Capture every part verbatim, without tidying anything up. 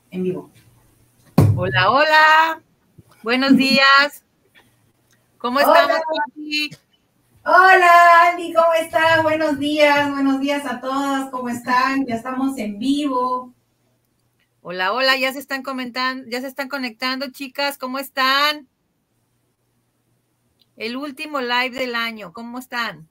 En vivo. Hola, hola. Buenos días. ¿Cómo estamos, Pati? Hola, Andy, ¿cómo estás? Buenos días, buenos días a todas, ¿cómo están? Ya estamos en vivo. Hola, hola, ya se están comentando, ya se están conectando, chicas, ¿cómo están? El último live del año, ¿cómo están?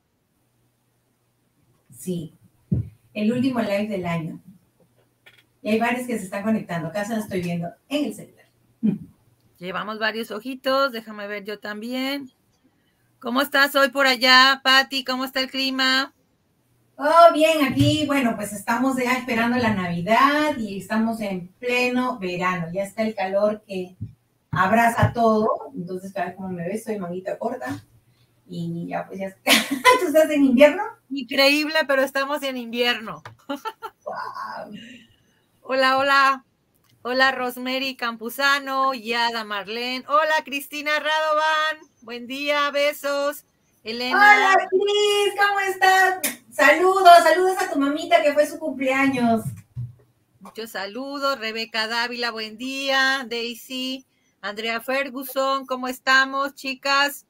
Sí, el último live del año. Y hay varios que se están conectando, acá se lo estoy viendo en el celular. Llevamos varios ojitos, déjame ver yo también. ¿Cómo estás hoy por allá, Pati? ¿Cómo está el clima? Oh, bien, aquí, bueno, pues estamos ya esperando la Navidad y estamos en pleno verano. Ya está el calor que abraza todo. Entonces, cada vez como me ves, soy manguita corta. Y ya, pues ya está. ¿Tú estás en invierno? Increíble, pero estamos en invierno. Wow. Hola, hola. Hola, Rosemary Campuzano, Yada Marlene. Hola, Cristina Radovan. Buen día, besos. Elena. Hola, Cris, ¿cómo estás? Saludos, saludos a tu mamita que fue su cumpleaños. Muchos saludos. Rebeca Dávila, buen día. Daisy. Andrea Ferguson, ¿cómo estamos, chicas?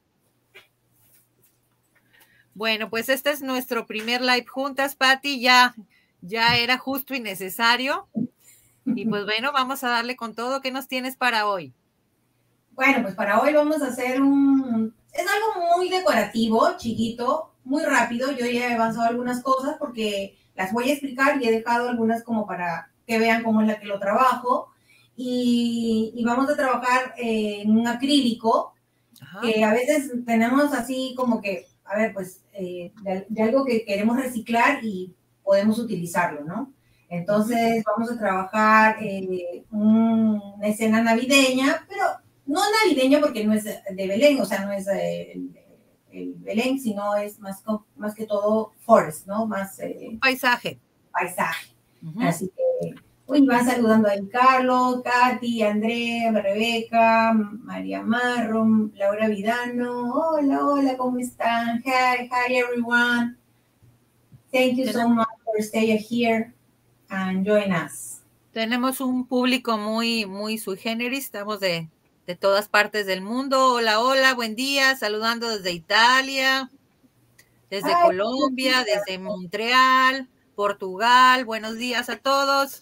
Bueno, pues este es nuestro primer live juntas, Pati. Ya, ya era justo y necesario. Y pues bueno, vamos a darle con todo. ¿Qué nos tienes para hoy? Bueno, pues para hoy vamos a hacer un... Es algo muy decorativo, chiquito, muy rápido. Yo ya he avanzado algunas cosas porque las voy a explicar y he dejado algunas como para que vean cómo es la que lo trabajo. Y, y vamos a trabajar en un acrílico. Ajá. Que a veces tenemos así como que, a ver, pues eh, de, de algo que queremos reciclar y podemos utilizarlo, ¿no? Entonces vamos a trabajar eh, una escena navideña, pero no navideña porque no es de Belén, o sea, no es eh, el, el Belén, sino es más, más que todo forest, ¿no? Más eh, paisaje. Paisaje. Uh-huh. Así que, uy, van saludando ahí Carlos, Katy, Andrea, Rebeca, María Marro, Laura Vidano. Hola, hola, ¿cómo están? Hi, hi everyone. Thank you so much for staying here and join us. Tenemos un público muy, muy sui generis, estamos de, de todas partes del mundo. Hola, hola, buen día, saludando desde Italia, desde Ay, Colombia, desde Montreal, Portugal. Buenos días a todos.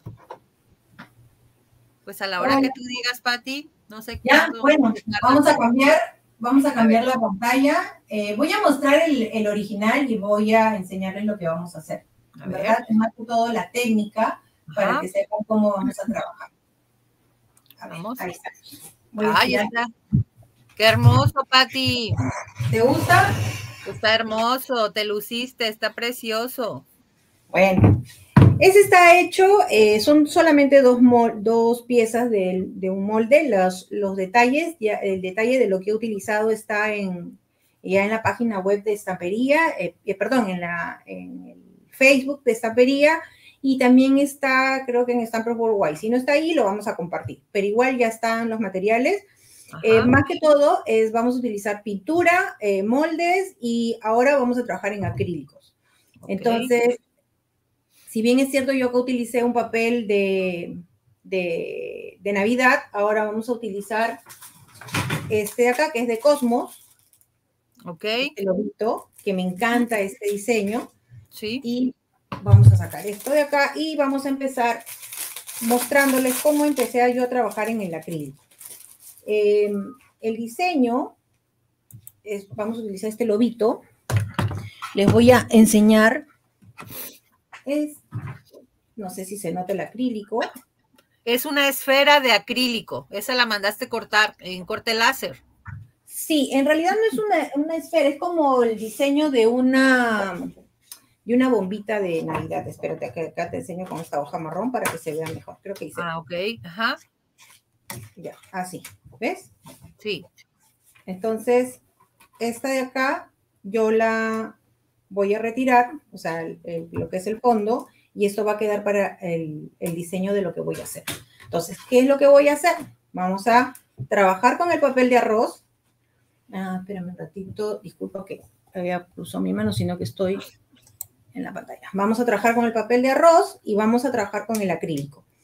Pues a la hora hola. Que tú digas, Pati, no sé ya, bueno, vamos a cambiar, vamos a cambiar a la pantalla. Eh, voy a mostrar el, el original y voy a enseñarles lo que vamos a hacer. A en ver. verdad, es más que todo la técnica. Ajá. Para que sepan cómo vamos a trabajar. A ver, vamos. Ahí está. Voy ahí está. Qué hermoso, Pati. ¿Te gusta? Está hermoso, te luciste, está precioso. Bueno, ese está hecho, eh, son solamente dos, dos piezas de, de un molde. Los, los detalles, ya, el detalle de lo que he utilizado está en, ya en la página web de Estampería, eh, eh, perdón, en, la, en el Facebook de Estampería. Y también está, creo que en Stamper Worldwide. Si no está ahí, lo vamos a compartir. Pero igual ya están los materiales. Eh, más que todo, es, vamos a utilizar pintura, eh, moldes y ahora vamos a trabajar en acrílicos. Okay. Entonces, si bien es cierto yo que utilicé un papel de, de, de Navidad, ahora vamos a utilizar este de acá, que es de Cosmos. Ok. Este lobito, que me encanta este diseño. Sí. Y vamos a sacar esto de acá y vamos a empezar mostrándoles cómo empecé yo a trabajar en el acrílico. Eh, el diseño, es, vamos a utilizar este lobito. Les voy a enseñar. Es, no sé si se nota el acrílico. Es una esfera de acrílico. Esa la mandaste cortar en corte láser. Sí, en realidad no es una, una esfera, es como el diseño de una... y una bombita de Navidad. Espérate, acá, acá te enseño con esta hoja marrón para que se vea mejor. Creo que hice. Ah, ok. Ajá. Ya, así. ¿Ves? Sí. Entonces, esta de acá, yo la voy a retirar, o sea, el, el, lo que es el fondo, y esto va a quedar para el, el diseño de lo que voy a hacer. Entonces, ¿qué es lo que voy a hacer? Vamos a trabajar con el papel de arroz. Ah, espérame un ratito. Disculpa que había cruzado mi mano, sino que estoy en la pantalla. Vamos a trabajar con el papel de arroz y vamos a trabajar con el acrílico.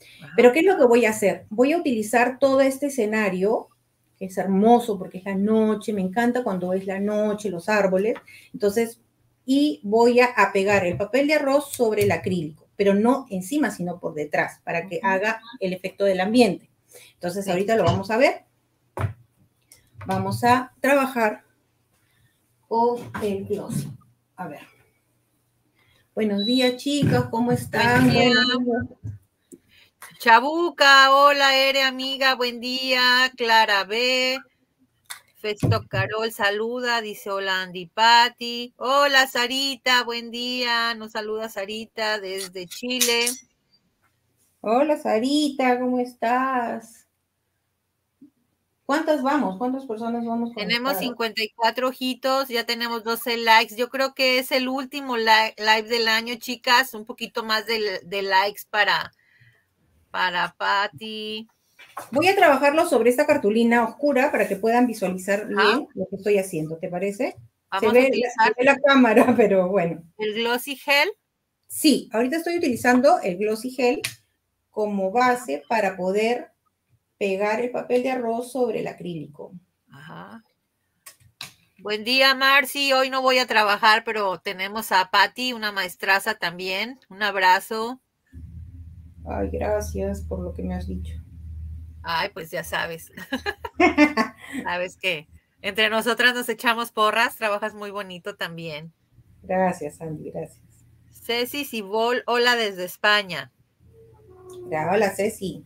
Ajá. Pero ¿qué es lo que voy a hacer? Voy a utilizar todo este escenario, que es hermoso porque es la noche, me encanta cuando es la noche, los árboles, entonces, y voy a, a pegar el papel de arroz sobre el acrílico, pero no encima, sino por detrás, para que haga el efecto del ambiente. Entonces, sí, ahorita lo vamos a ver. Vamos a trabajar con el gloss. A ver. Buenos días, chicas, ¿cómo están? Buen día. Chabuca, hola, Ere, amiga, buen día. Clara B. Festo Carol saluda, dice hola Andy Patti. Hola, Sarita, buen día. Nos saluda Sarita desde Chile. Hola, Sarita, ¿cómo estás? ¿Cuántas vamos? ¿Cuántas personas vamos? Tenemos cincuenta y cuatro ojitos, ya tenemos doce likes. Yo creo que es el último live, live del año, chicas. Un poquito más de, de likes para, para Patti. Voy a trabajarlo sobre esta cartulina oscura para que puedan visualizar bien lo que estoy haciendo, ¿te parece? Vamos se, ve, a utilizar se ve la cámara, pero bueno. ¿El Glossy Gel? Sí, ahorita estoy utilizando el Glossy Gel como base para poder pegar el papel de arroz sobre el acrílico. Ajá. Buen día, Marci. Hoy no voy a trabajar, pero tenemos a Patti, una maestraza también. Un abrazo. Ay, gracias por lo que me has dicho. Ay, pues ya sabes. Sabes que entre nosotras nos echamos porras. Trabajas muy bonito también. Gracias, Andy, gracias. Ceci Cibol, hola desde España. Ya, hola, Ceci.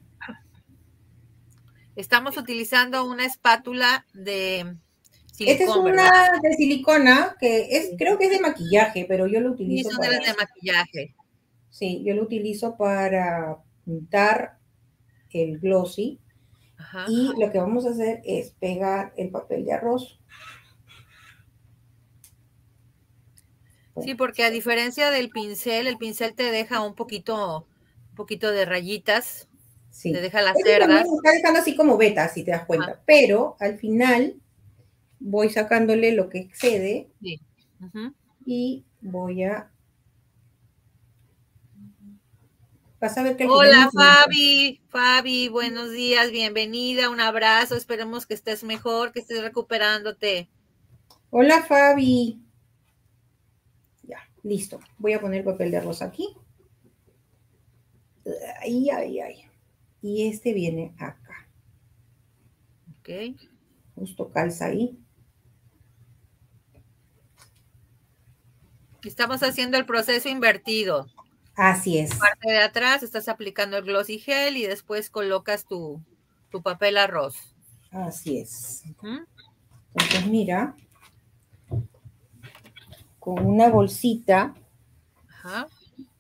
Estamos utilizando una espátula de silicona. Esta es una ¿verdad? De silicona que es, creo que es de maquillaje, pero yo lo utilizo sí, son para... de las de maquillaje. Sí, yo lo utilizo para pintar el glossy. Ajá. Y lo que vamos a hacer es pegar el papel de arroz. Sí, porque a diferencia del pincel, el pincel te deja un poquito, un poquito de rayitas. Sí. Te deja las este cerdas. También está dejando así como vetas, si te das cuenta. Ajá. Pero al final voy sacándole lo que excede. Sí. Uh-huh. Y voy a... Vas a ver que al Hola, final... Fabi. Fabi, buenos días, bienvenida, un abrazo. Esperemos que estés mejor, que estés recuperándote. Hola, Fabi. Ya, listo. Voy a poner papel de arroz aquí. Ay, ay, ay. Y este viene acá. Ok. Justo calza ahí. Estamos haciendo el proceso invertido. Así es. Parte de atrás estás aplicando el glossy gel y después colocas tu, tu papel arroz. Así es. Uh-huh. Entonces, mira, con una bolsita. Ajá.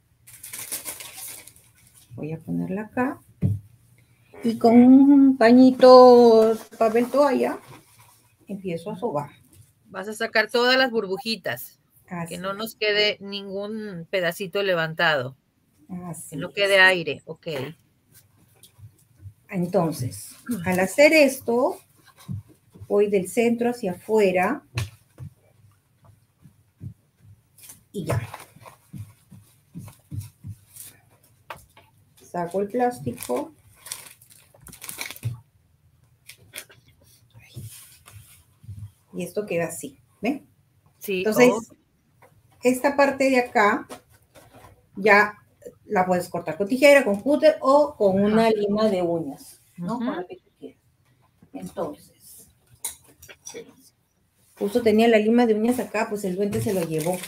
Voy a ponerla acá. Y con un pañito, papel toalla, empiezo a sobar. Vas a sacar todas las burbujitas. Así que no es. nos quede ningún pedacito levantado. Así que no quede es. aire, ok. Entonces, al hacer esto, voy del centro hacia afuera y ya. Saco el plástico. Y esto queda así, ¿ven? Sí. Entonces, oh. esta parte de acá ya la puedes cortar con tijera, con cúter o con una lima de uñas, ¿no? Uh-huh. Con la que tú quieras. Entonces, justo tenía la lima de uñas acá, pues el duende se lo llevó.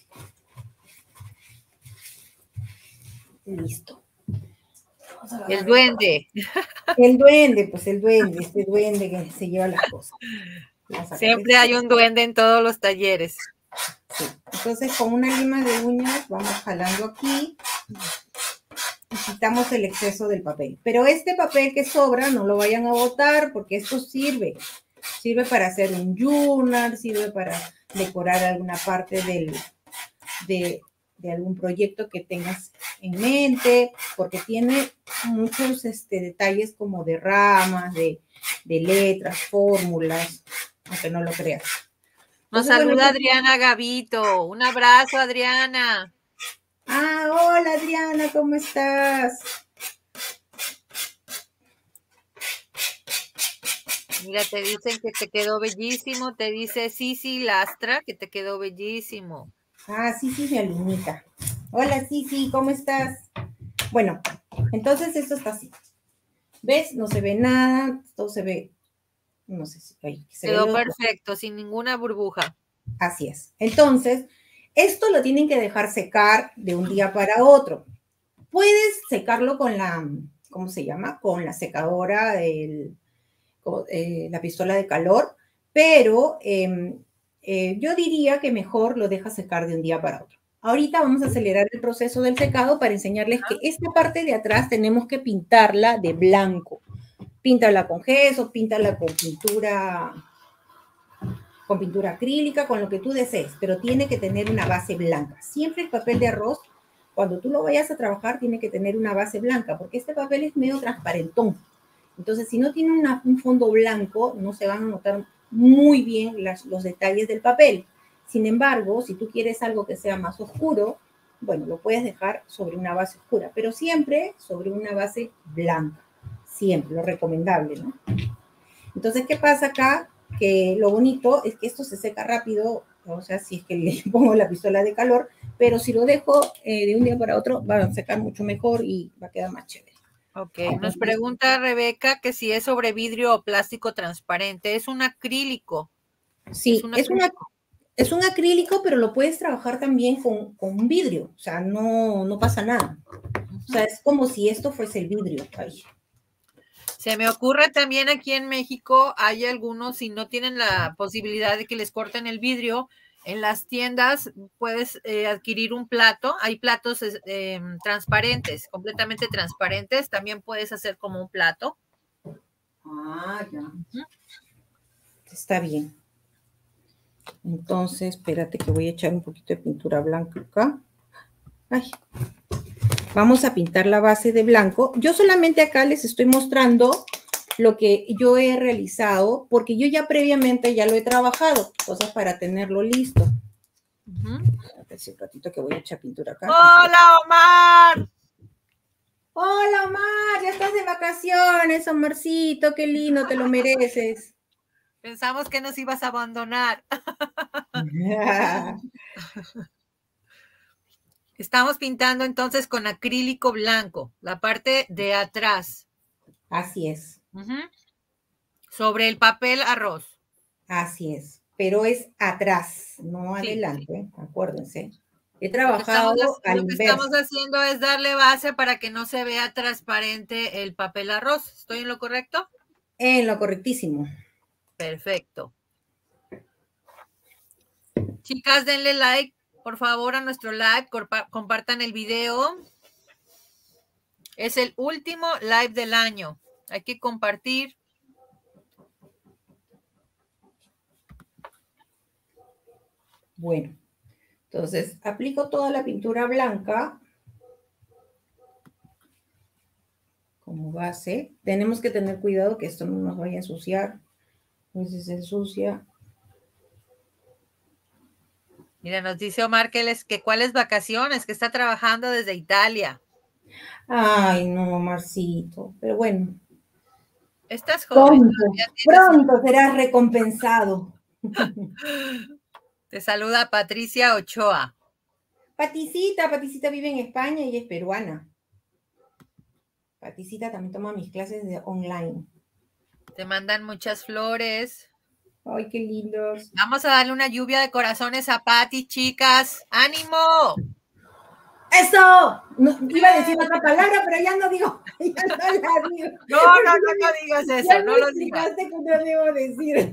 Listo. El duende. El duende, pues el duende, este duende que se lleva las cosas. Siempre esto. Hay un duende en todos los talleres. Sí. Entonces, con una lima de uñas vamos jalando aquí y quitamos el exceso del papel. Pero este papel que sobra no lo vayan a botar porque esto sirve. Sirve para hacer un journal, sirve para decorar alguna parte del, de, de algún proyecto que tengas en mente, porque tiene muchos este, detalles como de ramas, de, de letras, fórmulas, aunque no lo creas. Nos Entonces, saluda bueno, Adriana Gavito. Un abrazo, Adriana. Ah, hola, Adriana, ¿cómo estás? Mira, te dicen que te quedó bellísimo. Te dice Sisi Lastra que te quedó bellísimo. Ah, sí, sí, mi alumnita. Hola, sí, sí, ¿cómo estás? Bueno, entonces esto está así. ¿Ves? No se ve nada, todo se ve, no sé si ahí, se ve Quedó lo, perfecto, sin ninguna burbuja. así es. Entonces, esto lo tienen que dejar secar de un día para otro. Puedes secarlo con la, ¿cómo se llama? Con la secadora, el, eh, la pistola de calor, pero eh, eh, yo diría que mejor lo dejas secar de un día para otro. Ahorita vamos a acelerar el proceso del secado para enseñarles que esta parte de atrás tenemos que pintarla de blanco. Píntala con gesso, píntala con pintura, con pintura acrílica, con lo que tú desees, pero tiene que tener una base blanca. Siempre el papel de arroz, cuando tú lo vayas a trabajar, tiene que tener una base blanca, porque este papel es medio transparentón. Entonces, si no tiene una, un fondo blanco, no se van a notar muy bien las, los detalles del papel. Sin embargo, si tú quieres algo que sea más oscuro, bueno, lo puedes dejar sobre una base oscura, pero siempre sobre una base blanca. Siempre, lo recomendable, ¿no? Entonces, ¿qué pasa acá? Que lo bonito es que esto se seca rápido, o sea, si es que le pongo la pistola de calor, pero si lo dejo eh, de un día para otro, va a secar mucho mejor y va a quedar más chévere. Ok, nos pregunta Rebeca que si es sobre vidrio o plástico transparente. Es un acrílico. Sí, es, un acrílico. es, una, es un acrílico, pero lo puedes trabajar también con, con un vidrio, o sea, no, no pasa nada. Uh-huh. O sea, es como si esto fuese el vidrio. Ay. Se me ocurre también aquí en México, hay algunos, si no tienen la posibilidad de que les corten el vidrio, en las tiendas puedes eh, adquirir un plato, hay platos eh, transparentes, completamente transparentes, también puedes hacer como un plato. Ah, ya. Uh-huh. Está bien. Entonces, espérate que voy a echar un poquito de pintura blanca acá. Ay. Vamos a pintar la base de blanco. Yo solamente acá les estoy mostrando lo que yo he realizado, porque yo ya previamente ya lo he trabajado, cosas para tenerlo listo. Uh-huh. A ver si un ratito que voy a echar pintura acá. ¡Hola, Omar! ¡Hola, Omar! Ya estás de vacaciones, Omarcito, qué lindo, te lo mereces. Pensamos que nos ibas a abandonar. Estamos pintando entonces con acrílico blanco, la parte de atrás. Así es. Uh-huh. Sobre el papel arroz. Así es, pero es atrás, no sí, adelante, sí. Acuérdense. He trabajado lo que, estamos, al lo que estamos haciendo es darle base para que no se vea transparente el papel arroz. ¿Estoy en lo correcto? En lo correctísimo. Perfecto. Chicas, denle like, por favor, a nuestro live, compartan el video. Es el último live del año. Hay que compartir. Bueno, entonces aplico toda la pintura blanca como base. Tenemos que tener cuidado que esto no nos vaya a ensuciar. Pues si se ensucia. Mira, nos dice Omar que, les, que cuáles vacaciones, que está trabajando desde Italia. Ay, no, Marcito, pero bueno. Estás joven. Pronto, pronto serás recompensado. Te saluda Patricia Ochoa. Paticita, Paticita vive en España y es peruana. Paticita también toma mis clases de online. Te mandan muchas flores. Ay, qué lindos. Vamos a darle una lluvia de corazones a Pati, chicas. ¡Ánimo! ¡Eso! No, iba a decir otra palabra, pero ya no digo. Ya no la digo. No, no, no, no digas eso. Ya no me lo explicaste digas. que no debo decir.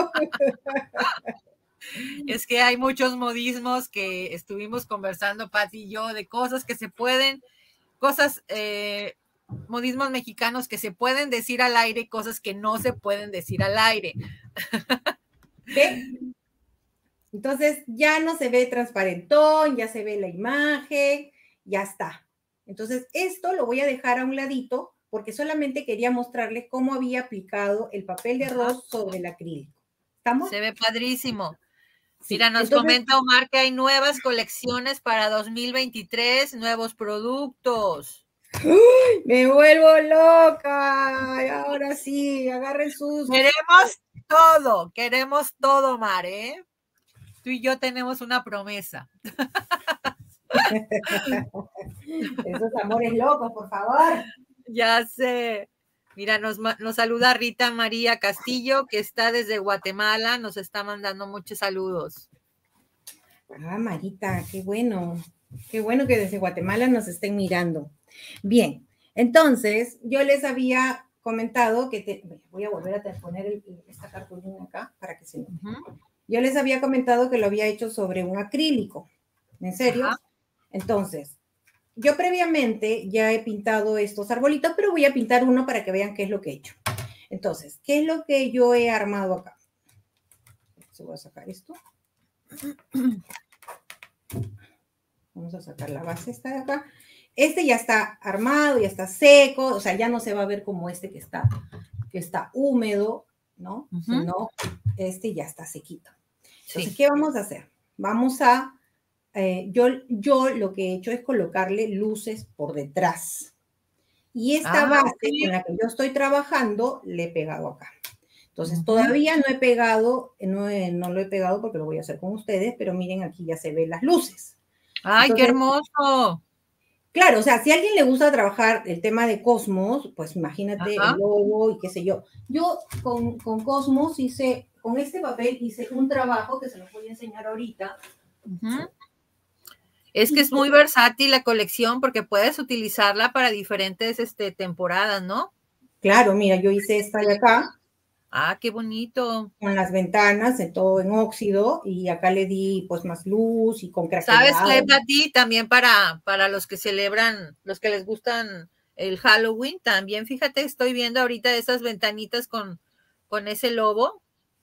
Es que hay muchos modismos que estuvimos conversando, Pati y yo, de cosas que se pueden, cosas, eh, modismos mexicanos que se pueden decir al aire y cosas que no se pueden decir al aire. ¿Ve? Entonces ya no se ve transparentón, ya se ve la imagen, ya está. Entonces esto lo voy a dejar a un ladito porque solamente quería mostrarles cómo había aplicado el papel de arroz sobre el acrílico. ¿Estamos? Se ve padrísimo. Sí. Mira, nos Entonces, comenta Omar que hay nuevas colecciones para dos mil veintitrés, nuevos productos. ¡Uy! Me vuelvo loca. Y ahora sí, agarren sus... Queremos todo, queremos todo, Mar, ¿eh? Tú y yo tenemos una promesa. Esos amores locos, por favor. Ya sé. Mira, nos, nos saluda Rita María Castillo, que está desde Guatemala, nos está mandando muchos saludos. Ah, Marita, qué bueno. Qué bueno que desde Guatemala nos estén mirando. Bien, entonces yo les había comentado que te, voy a volver a poner el, esta cartulina acá para que se note. Uh-huh. Yo les había comentado que lo había hecho sobre un acrílico. ¿En serio? Ajá. Entonces, yo previamente ya he pintado estos arbolitos, pero voy a pintar uno para que vean qué es lo que he hecho. Entonces, ¿qué es lo que yo he armado acá? Se voy a sacar esto. Vamos a sacar la base esta de acá. Este ya está armado, ya está seco, o sea, ya no se va a ver como este que está, que está húmedo, ¿no? Uh-huh. Sino este ya está sequito. Entonces, sí. ¿Qué vamos a hacer? Vamos a, eh, yo, yo lo que he hecho es colocarle luces por detrás. Y esta ah, base okay. con la que yo estoy trabajando, le he pegado acá. Entonces, uh-huh. todavía no he pegado, no, he, no lo he pegado porque lo voy a hacer con ustedes, pero miren, aquí ya se ven las luces. ¡Ay, entonces, qué hermoso! Claro, o sea, si a alguien le gusta trabajar el tema de Cosmos, pues imagínate Ajá. el logo y qué sé yo. Yo con, con Cosmos hice, con este papel hice un trabajo que se los voy a enseñar ahorita. Uh-huh. Es que es muy versátil la colección porque puedes utilizarla para diferentes este, temporadas, ¿no? Claro, mira, yo hice esta de acá. Ah, qué bonito. Con las ventanas, de todo en óxido, y acá le di pues más luz y con craquelado. ¿Sabes qué, Pati? También para, para los que celebran, los que les gustan el Halloween, también, fíjate, estoy viendo ahorita esas ventanitas con, con ese lobo.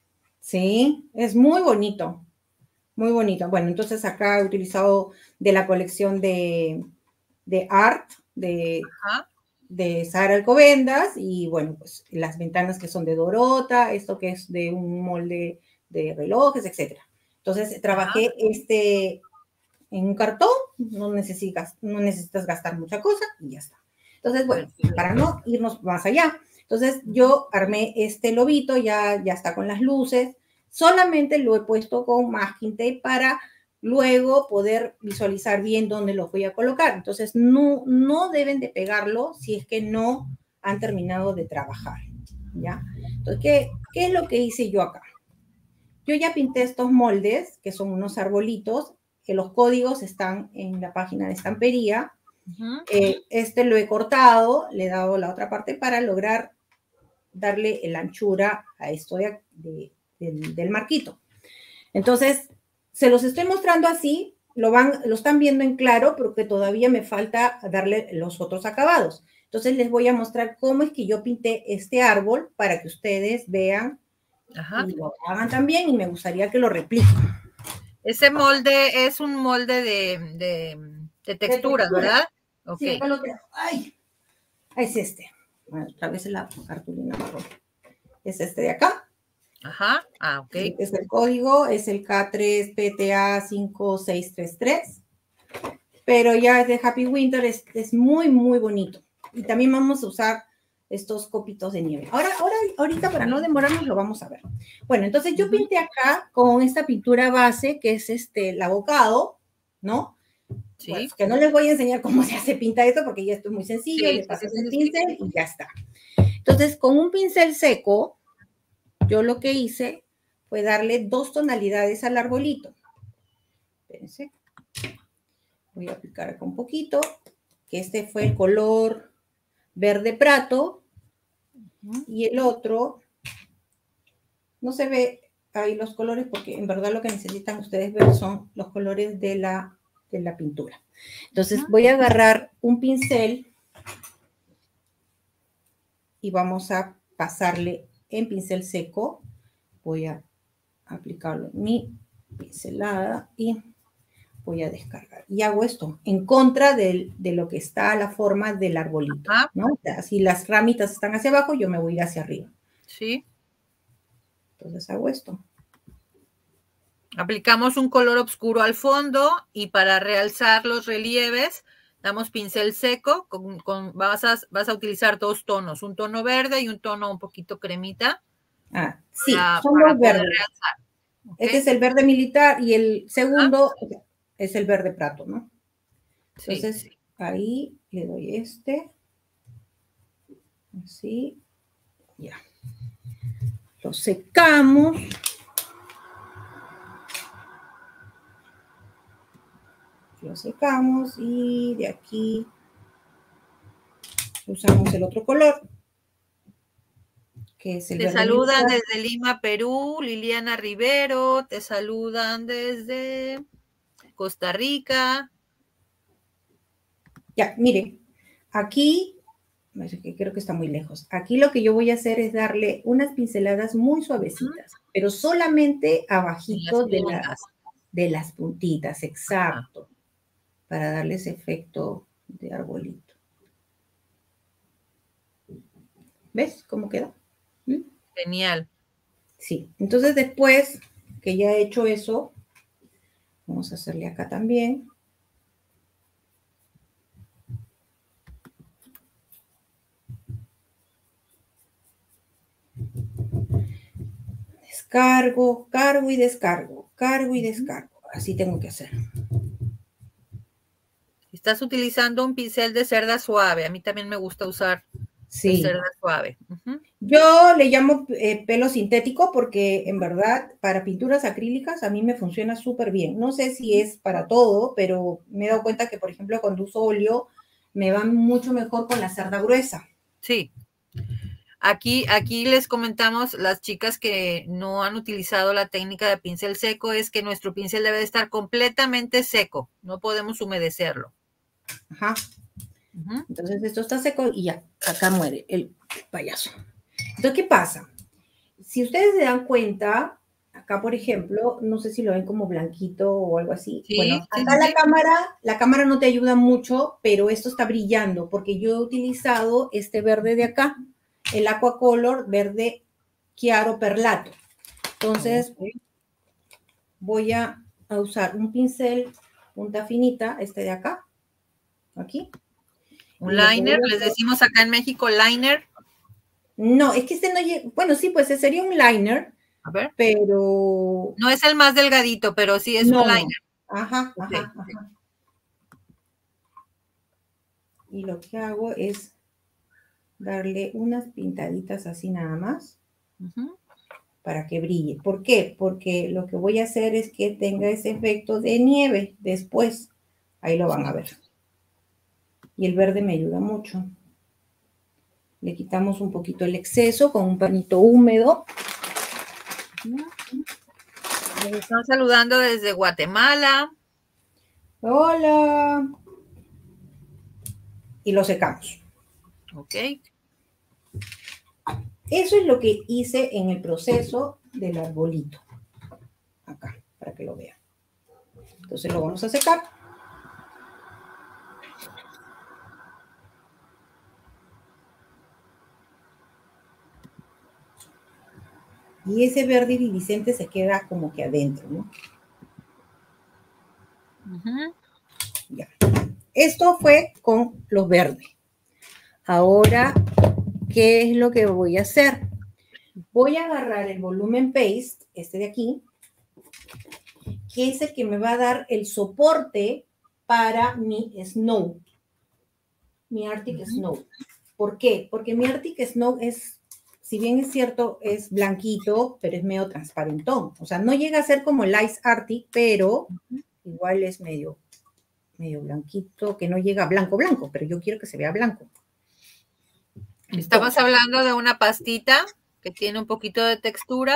Sí, es muy bonito, muy bonito. Bueno, entonces acá he utilizado de la colección de, de Art, de... Ajá. de Sara Alcobendas, y bueno, pues las ventanas que son de Dorota, esto que es de un molde de relojes, etcétera. Entonces, trabajé ah. este en un cartón, no necesitas, no necesitas gastar mucha cosa, y ya está. Entonces, bueno, para no irnos más allá, entonces yo armé este lobito, ya, ya está con las luces, solamente lo he puesto con masking tape para luego poder visualizar bien dónde los voy a colocar. Entonces, no, no deben de pegarlo si es que no han terminado de trabajar, ¿ya? Entonces, ¿qué, qué es lo que hice yo acá? Yo ya pinté estos moldes, que son unos arbolitos, que los códigos están en la página de estampería. Uh-huh. eh, este lo he cortado, le he dado la otra parte para lograr darle la anchura a esto de, de, de, del marquito. Entonces, se los estoy mostrando así, lo, van, lo están viendo en claro, porque todavía me falta darle los otros acabados. Entonces, les voy a mostrar cómo es que yo pinté este árbol para que ustedes vean Ajá. y lo hagan también, y me gustaría que lo repliquen. Ese molde es un molde de, de, de textura, ¿verdad? Sí, okay. Acá lo tengo. ¡Ay! Es este. Bueno, otra vez la cartulina marrón. Es este de acá. Ajá, ah, ok. Este es el código, es el K tres P T A cinco seis tres tres. Pero ya es de Happy Winter, es, es muy, muy bonito. Y también vamos a usar estos copitos de nieve. Ahora, ahora, ahorita, para no demorarnos, lo vamos a ver. Bueno, entonces yo pinté acá con esta pintura base, que es este, el abocado, ¿no? Sí. Bueno, que no les voy a enseñar cómo se hace pinta esto, porque ya esto es muy sencillo, sí, le pasas sí, sí, el pincel sí. y ya está. Entonces, con un pincel seco, yo lo que hice fue darle dos tonalidades al arbolito. Espérense. Voy a aplicar acá un poquito, que este fue el color verde prato, y el otro, no se ve ahí los colores, porque en verdad lo que necesitan ustedes ver son los colores de la, de la pintura. Entonces voy a agarrar un pincel y vamos a pasarle en pincel seco. Voy a aplicarlo en mi pincelada y voy a descargar. Y hago esto en contra de, de lo que está a la forma del arbolito, ¿no? Si las ramitas están hacia abajo, yo me voy a ir hacia arriba. Sí. Entonces hago esto. Aplicamos un color oscuro al fondo y para realzar los relieves Damos pincel seco, con, con, vas, a, vas a utilizar dos tonos, un tono verde y un tono un poquito cremita. Ah, sí, para, son para los verdes. ¿Okay? Este es el verde militar y el segundo ¿Ah? es el verde prato, ¿no? Entonces, sí, sí. Ahí le doy este. Así. Ya. Lo secamos. Lo secamos y de aquí usamos el otro color, que es el te verde saludan militar. Desde Lima, Perú, Liliana Rivero, te saludan desde Costa Rica. Ya, miren, aquí, creo que está muy lejos, aquí lo que yo voy a hacer es darle unas pinceladas muy suavecitas, ¿Mm? Pero solamente abajito de, la, de las puntitas, exacto, ah. Para darle ese efecto de arbolito. ¿Ves cómo queda? ¿Mm? Genial. Sí, entonces después que ya he hecho eso, vamos a hacerle acá también. Descargo, cargo y descargo, cargo y descargo. Así tengo que hacer. Estás utilizando un pincel de cerda suave. A mí también me gusta usar sí. de cerda suave. Uh-huh. Yo le llamo eh, pelo sintético porque en verdad para pinturas acrílicas a mí me funciona súper bien. No sé si es para todo, pero me he dado cuenta que, por ejemplo, cuando uso óleo me va mucho mejor con la cerda gruesa. Sí. Aquí, aquí les comentamos, las chicas que no han utilizado la técnica de pincel seco, es que nuestro pincel debe estar completamente seco. No podemos humedecerlo. Ajá. Uh-huh. Entonces esto está seco y ya, acá muere el payaso. Entonces, ¿qué pasa? Si ustedes se dan cuenta, acá, por ejemplo, no sé si lo ven como blanquito o algo así. Sí, bueno, acá sí, la sí. cámara, la cámara no te ayuda mucho, pero esto está brillando porque yo he utilizado este verde de acá, el Aquacolor verde chiaro perlato. Entonces, okay. voy a, a usar un pincel punta finita, este de acá, aquí. Un liner, les decimos acá en México liner. No, es que este no llega, bueno, sí, pues sería un liner. A ver. Pero... No es el más delgadito, pero sí es no, un liner. No. Ajá, okay, ajá, sí. ajá. Y lo que hago es darle unas pintaditas así nada más. Uh-huh. Para que brille. ¿Por qué? Porque lo que voy a hacer es que tenga ese efecto de nieve después. Ahí lo van a ver. Y el verde me ayuda mucho. Le quitamos un poquito el exceso con un pañito húmedo. Me están saludando desde Guatemala. Hola. Y lo secamos. Ok. Eso es lo que hice en el proceso del arbolito. Acá, para que lo vean. Entonces lo vamos a secar. Y ese verde iridiscente se queda como que adentro, ¿no? Uh-huh. Ya. Esto fue con los verdes. Ahora, ¿qué es lo que voy a hacer? Voy a agarrar el volumen paste, este de aquí, que es el que me va a dar el soporte para mi snow, mi Arctic uh-huh. Snow. ¿Por qué? Porque mi Arctic Snow es, si bien es cierto, es blanquito, pero es medio transparentón. O sea, no llega a ser como el Ice Arctic, pero uh-huh. igual es medio, medio blanquito, que no llega a blanco, blanco, pero yo quiero que se vea blanco. Entonces, estamos hablando de una pastita que tiene un poquito de textura.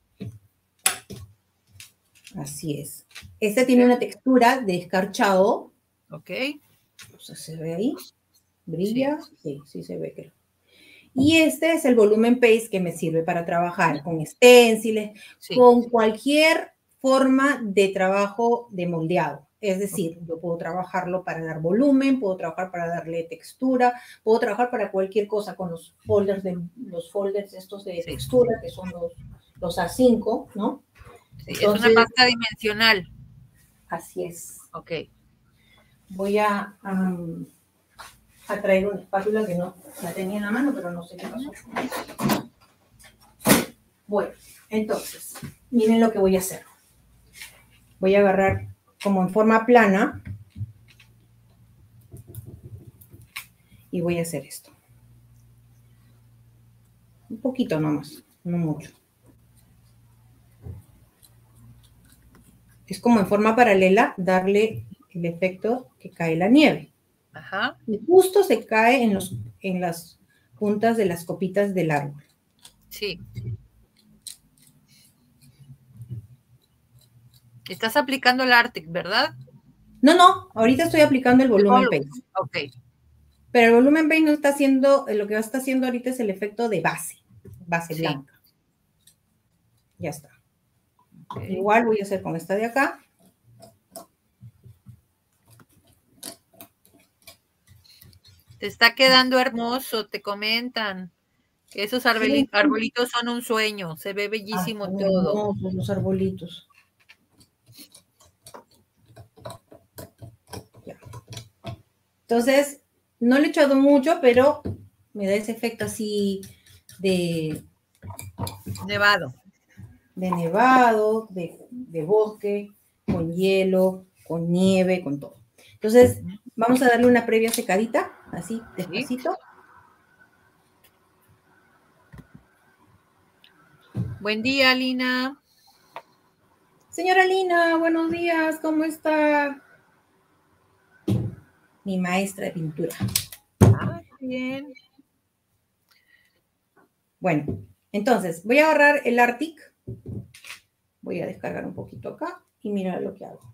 Así es. Este tiene una textura de escarchado. Ok. O sea, ¿se ve ahí? ¿Brilla? Sí, sí, sí se ve. Creo. Y este es el volumen paste que me sirve para trabajar con stenciles, sí. con cualquier forma de trabajo de moldeado. Es decir, yo puedo trabajarlo para dar volumen, puedo trabajar para darle textura, puedo trabajar para cualquier cosa con los folders, de, los folders estos de sí. textura, que son los, los A cinco, ¿no? Sí, entonces, es una pasta dimensional. Así es. Ok. voy a, um, a traer una espátula que no la tenía en la mano, pero no sé qué pasó. Bueno, entonces, miren lo que voy a hacer. Voy a agarrar como en forma plana y voy a hacer esto. Un poquito nomás, no mucho. Es como en forma paralela darle el efecto que cae la nieve. Ajá. Y justo se cae en, los, en las puntas de las copitas del árbol. Sí. Estás aplicando el Arctic, ¿verdad? No, no, ahorita estoy aplicando el volumen el paste. Ok. Pero el volumen paste no está haciendo, lo que está haciendo ahorita es el efecto de base, base Sí. blanca. Ya está. Okay. Igual voy a hacer con esta de acá. Te está quedando hermoso, te comentan. Esos arbolitos, sí. arbolitos son un sueño, se ve bellísimo ah, todo. Hermosos los arbolitos. Ya. Entonces, no le he echado mucho, pero me da ese efecto así de... Nevado. De nevado, de, de bosque, con hielo, con nieve, con todo. Entonces, vamos a darle una previa secadita, así, despacito. ¿Sí? Buen día, Lina. Señora Lina, buenos días, ¿cómo está? Mi maestra de pintura. Ah, bien. Bueno, entonces, voy a agarrar el Arctic. Voy a descargar un poquito acá y mira lo que hago.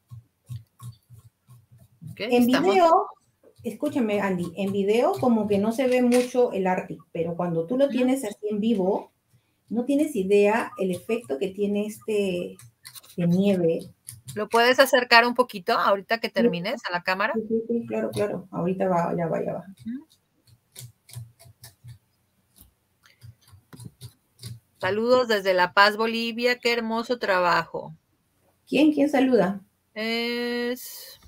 Okay, en estamos... video, escúchame, Andy, en video como que no se ve mucho el Arctic, pero cuando tú lo tienes así en vivo, no tienes idea el efecto que tiene este de nieve. ¿Lo puedes acercar un poquito ahorita que termines a la cámara? Sí, sí, sí, claro, claro. Ahorita va, ya va, ya va. Uh-huh. Saludos desde La Paz, Bolivia. Qué hermoso trabajo. ¿Quién? ¿Quién saluda? Es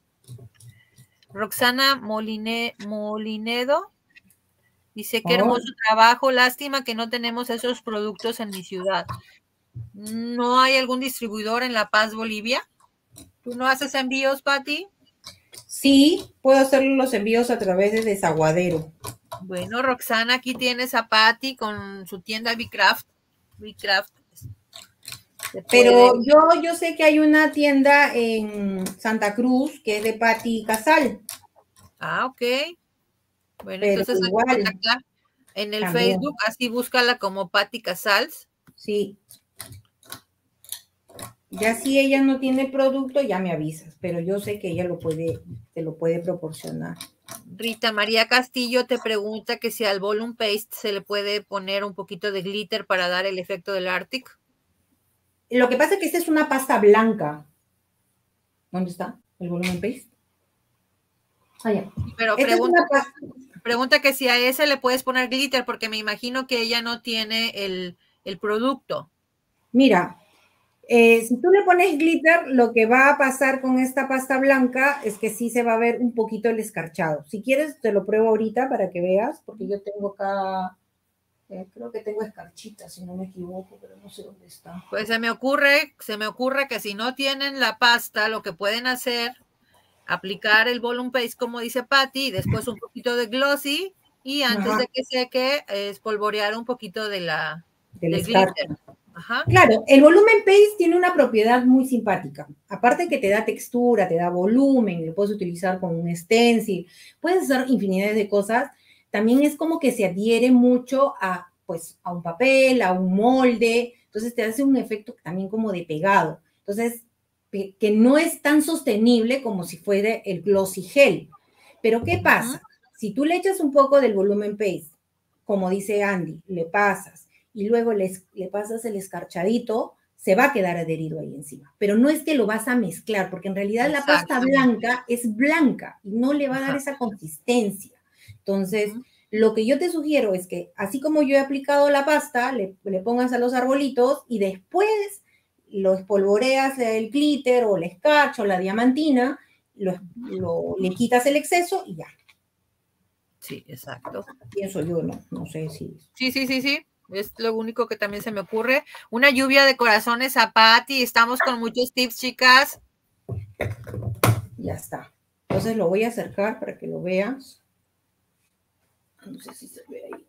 Roxana Moline, Molinedo. Dice, qué hermoso oh. trabajo. Lástima que no tenemos esos productos en mi ciudad. ¿No hay algún distribuidor en La Paz, Bolivia? ¿Tú no haces envíos, Pati? Sí, puedo hacer los envíos a través de Desaguadero. Bueno, Roxana, aquí tienes a Pati con su tienda Bcraft. Bcraft. Pero yo, yo sé que hay una tienda en Santa Cruz que es de Pati Casal. Ah, ok. Bueno, pero entonces hay que contactar en el también. Facebook, así búscala como Pati Casals. Sí. Ya si ella no tiene producto, ya me avisas, pero yo sé que ella lo puede, te lo puede proporcionar. Rita María Castillo te pregunta que si al Volume Paste se le puede poner un poquito de glitter para dar el efecto del Arctic. Lo que pasa es que esta es una pasta blanca. ¿Dónde está el Volume Paste? Allá. Pero pregunta, es pregunta que si a ese le puedes poner glitter, porque me imagino que ella no tiene el, el producto. Mira, eh, si tú le pones glitter, lo que va a pasar con esta pasta blanca es que sí se va a ver un poquito el escarchado. Si quieres, te lo pruebo ahorita para que veas, porque yo tengo acá, eh, creo que tengo escarchita, si no me equivoco, pero no sé dónde está. Pues se me ocurre, se me ocurre que si no tienen la pasta, lo que pueden hacer, aplicar el Volume Paste, como dice Pati, y después un poquito de glossy, y antes Ajá. de que seque, espolvorear un poquito de la, del, del glitter. Ajá. Claro, el volumen paste tiene una propiedad muy simpática. Aparte que te da textura, te da volumen, lo puedes utilizar con un stencil, puedes hacer infinidad de cosas. También es como que se adhiere mucho a, pues, a un papel, a un molde. Entonces te hace un efecto también como de pegado. Entonces, que no es tan sostenible como si fuera el glossy gel. Pero ¿qué pasa? Uh-huh. Si tú le echas un poco del volumen paste, como dice Andy, le pasas, y luego le, le pasas el escarchadito, se va a quedar adherido ahí encima. Pero no es que lo vas a mezclar, porque en realidad la pasta blanca es blanca y no le va a dar Ajá. esa consistencia. Entonces, uh-huh. lo que yo te sugiero es que, así como yo he aplicado la pasta, le, le pongas a los arbolitos y después lo espolvoreas el glitter o el escarcha o la diamantina lo, lo, le quitas el exceso y ya. Sí, exacto. Pienso yo, no, no sé si... Sí, sí, sí, sí. Es lo único que también se me ocurre. Una lluvia de corazones a Patti. Estamos con muchos tips, chicas. Ya está. Entonces lo voy a acercar para que lo veas. No sé si se ve ahí.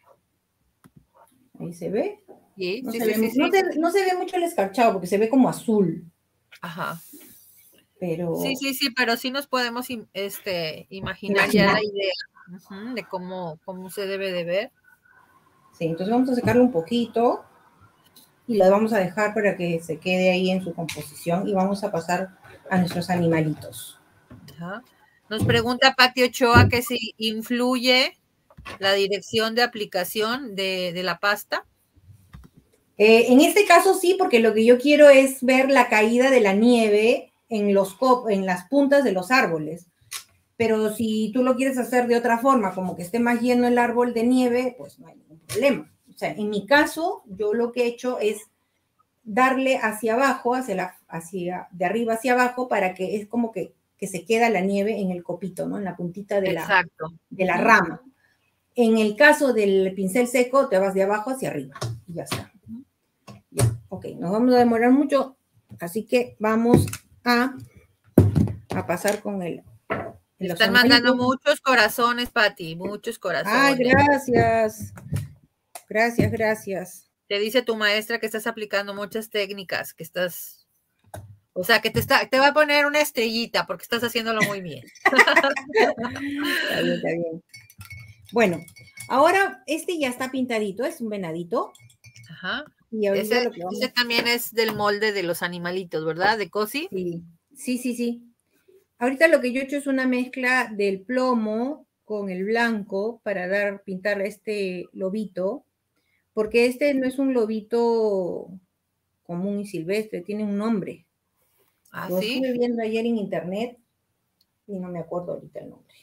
Ahí se ve. Sí, no, sí, se sí, ve sí, no, sí. se, no se ve mucho el escarchado porque se ve como azul. Ajá. Pero... Sí, sí, sí, pero sí nos podemos este, imaginar, imaginar. ya la idea uh-huh, de cómo, cómo se debe de ver. Sí, entonces vamos a sacarle un poquito y la vamos a dejar para que se quede ahí en su composición y vamos a pasar a nuestros animalitos. Ajá. Nos pregunta Pati Ochoa que si influye la dirección de aplicación de, de la pasta. Eh, en este caso sí, porque lo que yo quiero es ver la caída de la nieve en, los en las puntas de los árboles. Pero si tú lo quieres hacer de otra forma, como que esté más lleno el árbol de nieve, pues no hay ningún problema. O sea, en mi caso, yo lo que he hecho es darle hacia abajo, hacia la, hacia, de arriba hacia abajo, para que es como que, que se queda la nieve en el copito, ¿no? En la puntita de la, Exacto. de la rama. En el caso del pincel seco, te vas de abajo hacia arriba y ya está. Ya, ok, nos vamos a demorar mucho, así que vamos a, a pasar con el... Están mandando muchos corazones, Pati, muchos corazones. Ay, gracias. Gracias, gracias. Te dice tu maestra que estás aplicando muchas técnicas, que estás... O sea, que te, está, te va a poner una estrellita porque estás haciéndolo muy bien. Está bien, está bien. Bueno, ahora este ya está pintadito, es un venadito. Ajá. Y ahorita ese, lo que vamos... ese también es del molde de los animalitos, ¿verdad? ¿De Cosi? Sí, sí, sí, sí. Ahorita lo que yo he hecho es una mezcla del plomo con el blanco para dar, pintar este lobito, porque este no es un lobito común y silvestre, tiene un nombre. ¿Ah, Lo sí? estuve viendo ayer en internet y no me acuerdo ahorita el nombre.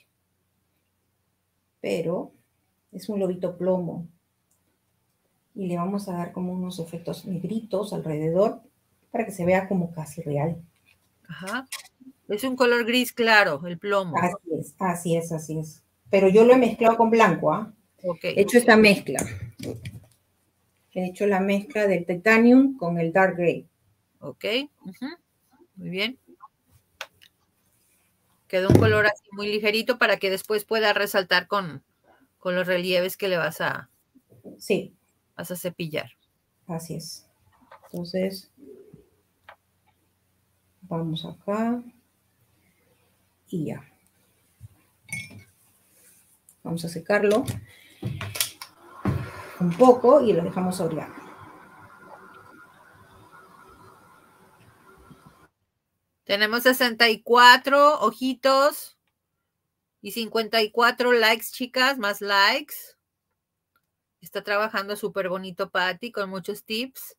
Pero es un lobito plomo. Y le vamos a dar como unos efectos negritos alrededor para que se vea como casi real. Ajá. Es un color gris claro, el plomo. Así es, así es, así es. Pero yo lo he mezclado con blanco, ¿ah? ¿eh? Okay. He hecho esta mezcla. He hecho la mezcla del titanium con el dark gray. Ok. Uh-huh. Muy bien. Quedó un color así muy ligerito para que después pueda resaltar con, con los relieves que le vas a, sí. vas a cepillar. Así es. Entonces, vamos acá. Y ya. Vamos a secarlo un poco y lo dejamos orear. Tenemos sesenta y cuatro ojitos y cincuenta y cuatro likes, chicas, más likes. Está trabajando súper bonito Patti con muchos tips.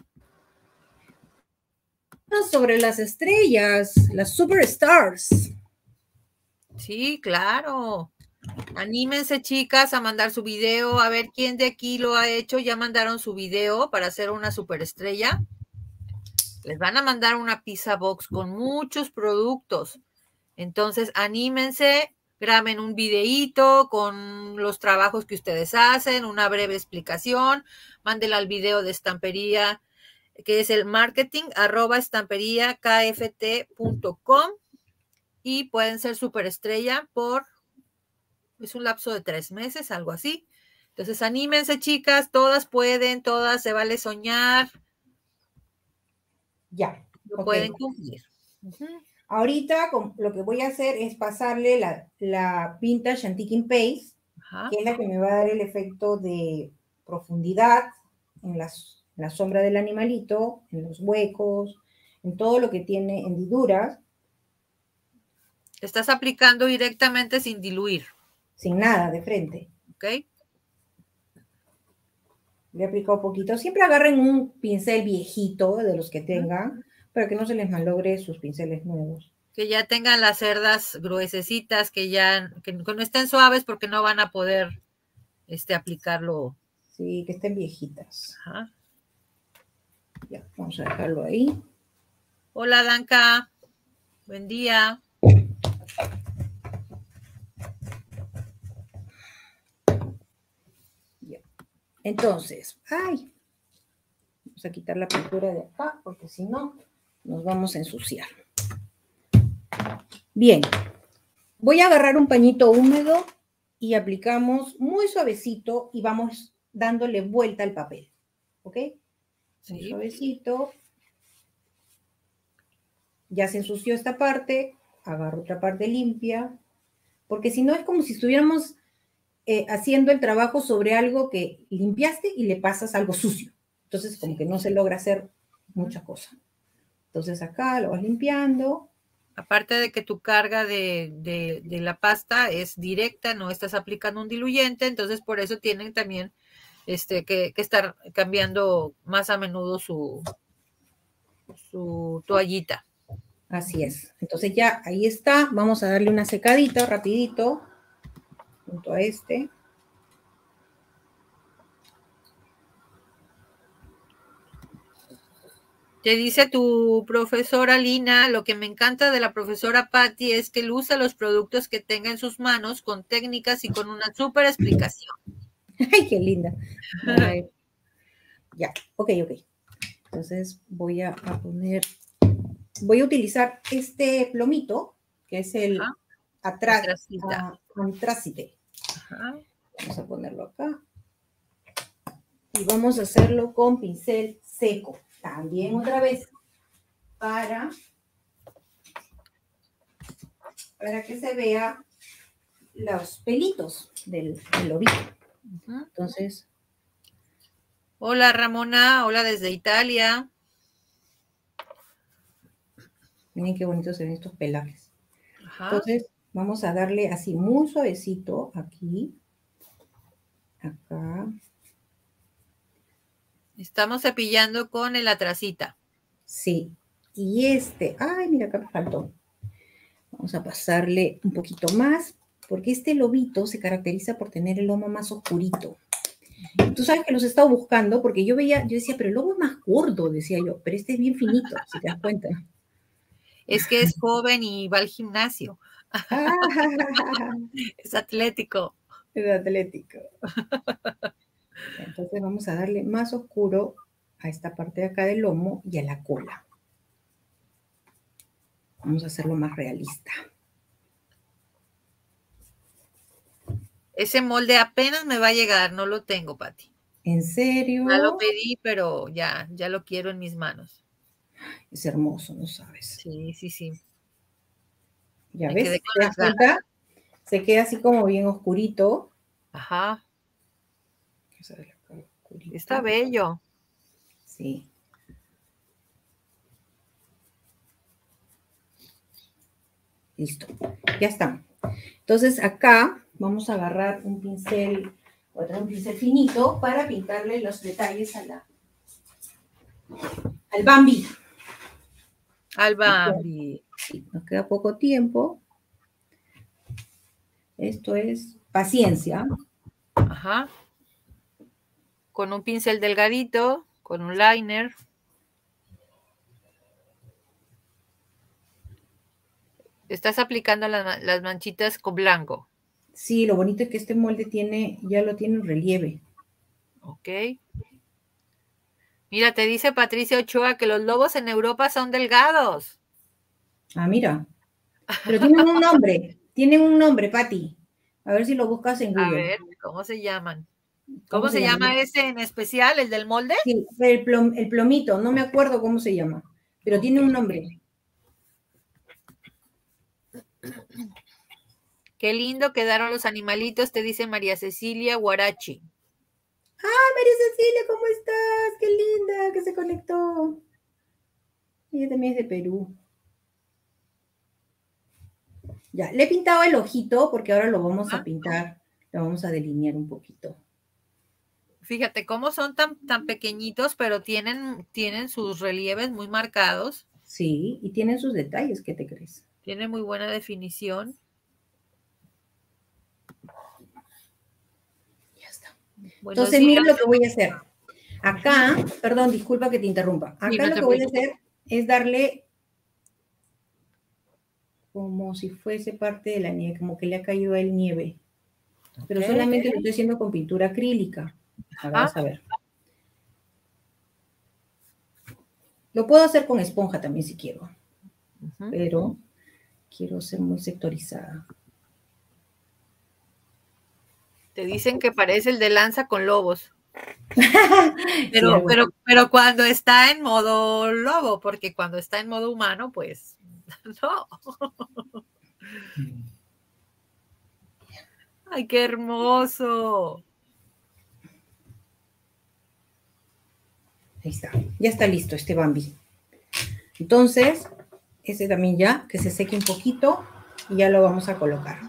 Sobre las estrellas, las superstars. Sí, claro. Anímense, chicas, a mandar su video. A ver quién de aquí lo ha hecho. Ya mandaron su video para hacer una superestrella. Les van a mandar una pizza box con muchos productos. Entonces, anímense, graben un videíto con los trabajos que ustedes hacen, una breve explicación, mándenla al video de estampería, que es el marketing arroba estampería k f t punto com y pueden ser superestrella por, es un lapso de tres meses, algo así. Entonces, anímense, chicas, todas pueden, todas se vale soñar. Ya. Lo okay. pueden cumplir. Uh-huh. Ahorita lo que voy a hacer es pasarle la, la Vintage Antiquing Paste, Ajá. que es la que me va a dar el efecto de profundidad en, las, en la sombra del animalito, en los huecos, en todo lo que tiene hendiduras. Estás aplicando directamente sin diluir. Sin nada, de frente. Ok. Le he aplicado un poquito. Siempre agarren un pincel viejito de los que tengan, uh-huh. para que no se les malogre sus pinceles nuevos. Que ya tengan las cerdas gruesecitas, que ya que no estén suaves porque no van a poder este, aplicarlo. Sí, que estén viejitas. Ajá. Ya, vamos a dejarlo ahí. Hola, Danka. Buen día. Ya. Entonces, ay, vamos a quitar la pintura de acá porque si no nos vamos a ensuciar. Bien, voy a agarrar un pañito húmedo y aplicamos muy suavecito y vamos dándole vuelta al papel, ¿ok? Muy Sí. suavecito. Ya se ensució esta parte, agarro otra parte limpia, porque si no es como si estuviéramos eh, haciendo el trabajo sobre algo que limpiaste y le pasas algo sucio. Entonces, como Sí. que no se logra hacer mucha cosa. Entonces, acá lo vas limpiando. Aparte de que tu carga de, de, de la pasta es directa, no estás aplicando un diluyente, entonces por eso tienen también este, que, que estar cambiando más a menudo su, su toallita. Así es. Entonces ya ahí está. Vamos a darle una secadita rapidito junto a este. Te dice tu profesora Lina, lo que me encanta de la profesora Patty es que él usa los productos que tenga en sus manos con técnicas y con una súper explicación. ¡Ay, qué linda! Ay. Ya, ok, ok. Entonces voy a, a poner, voy a utilizar este plomito, que es el Ajá. atrás, Atrásita. uh, antrácite. Ajá. Vamos a ponerlo acá. Y vamos a hacerlo con pincel seco. También otra vez para, para que se vea los pelitos del, del lobito. Uh-huh. Entonces. Hola Ramona, hola desde Italia. Miren qué bonitos se ven estos pelajes. Ajá. Entonces vamos a darle así muy suavecito aquí. Acá. Estamos cepillando con el atracita. Sí. Y este, ay, mira, acá me faltó. Vamos a pasarle un poquito más, porque este lobito se caracteriza por tener el lomo más oscurito. Tú sabes que los he estado buscando, porque yo veía, yo decía, pero el lobo es más gordo, decía yo, pero este es bien finito, si te das cuenta. Es que es joven y va al gimnasio. Ah, es atlético. Es atlético. Entonces vamos a darle más oscuro a esta parte de acá del lomo y a la cola. Vamos a hacerlo más realista. Ese molde apenas me va a llegar, no lo tengo, Pati. ¿En serio? Ya lo pedí, pero ya, ya lo quiero en mis manos. Es hermoso, ¿no sabes? Sí, sí, sí. ¿Ya me ves? Quedé con ¿Te das cuenta? Se queda así como bien oscurito. Ajá. Está bello. Sí. Listo. Ya está. Entonces acá vamos a agarrar un pincel, otro un pincel finito para pintarle los detalles a la, al Bambi. Al Bambi. Sí, nos queda poco tiempo. Esto es paciencia. Ajá. Con un pincel delgadito, con un liner. Estás aplicando la, las manchitas con blanco. Sí, lo bonito es que este molde tiene, ya lo tiene en relieve. Ok. Mira, te dice Patricia Ochoa que los lobos en Europa son delgados. Ah, mira. Pero tienen un nombre. Tienen un nombre, Pati. A ver si lo buscas en Google. A ver, ¿cómo se llaman? ¿Cómo, ¿Cómo se, se llama, llama ese en especial, el del molde? Sí, el, plom, el plomito, no me acuerdo cómo se llama, pero okay. Tiene un nombre. Qué lindo quedaron los animalitos, te dice María Cecilia Guarachi. ¡Ah, María Cecilia, ¿cómo estás? ¡Qué linda que se conectó! Ella también es de Perú. Ya, le he pintado el ojito porque ahora lo vamos a pintar, lo vamos a delinear un poquito. Fíjate cómo son tan, tan pequeñitos, pero tienen, tienen sus relieves muy marcados. Sí, y tienen sus detalles, ¿qué te crees? Tiene muy buena definición. Ya está. Buenos Entonces, días. mira lo que voy a hacer. Acá, perdón, disculpa que te interrumpa. Acá sí, no lo que voy a hacer es darle como si fuese parte de la nieve, como que le ha caído a él nieve. Pero Ok. solamente lo estoy haciendo con pintura acrílica. Ahora Ah, vas a ver. Lo puedo hacer con esponja también si quiero, ujú. pero quiero ser muy sectorizada. Te dicen que parece el de Lanza con lobos. Sí, Pero, algo. pero, pero cuando está en modo lobo, porque cuando está en modo humano, pues no. Ay, qué hermoso. Ahí está. Ya está listo este Bambi. Entonces, ese también ya, que se seque un poquito y ya lo vamos a colocar.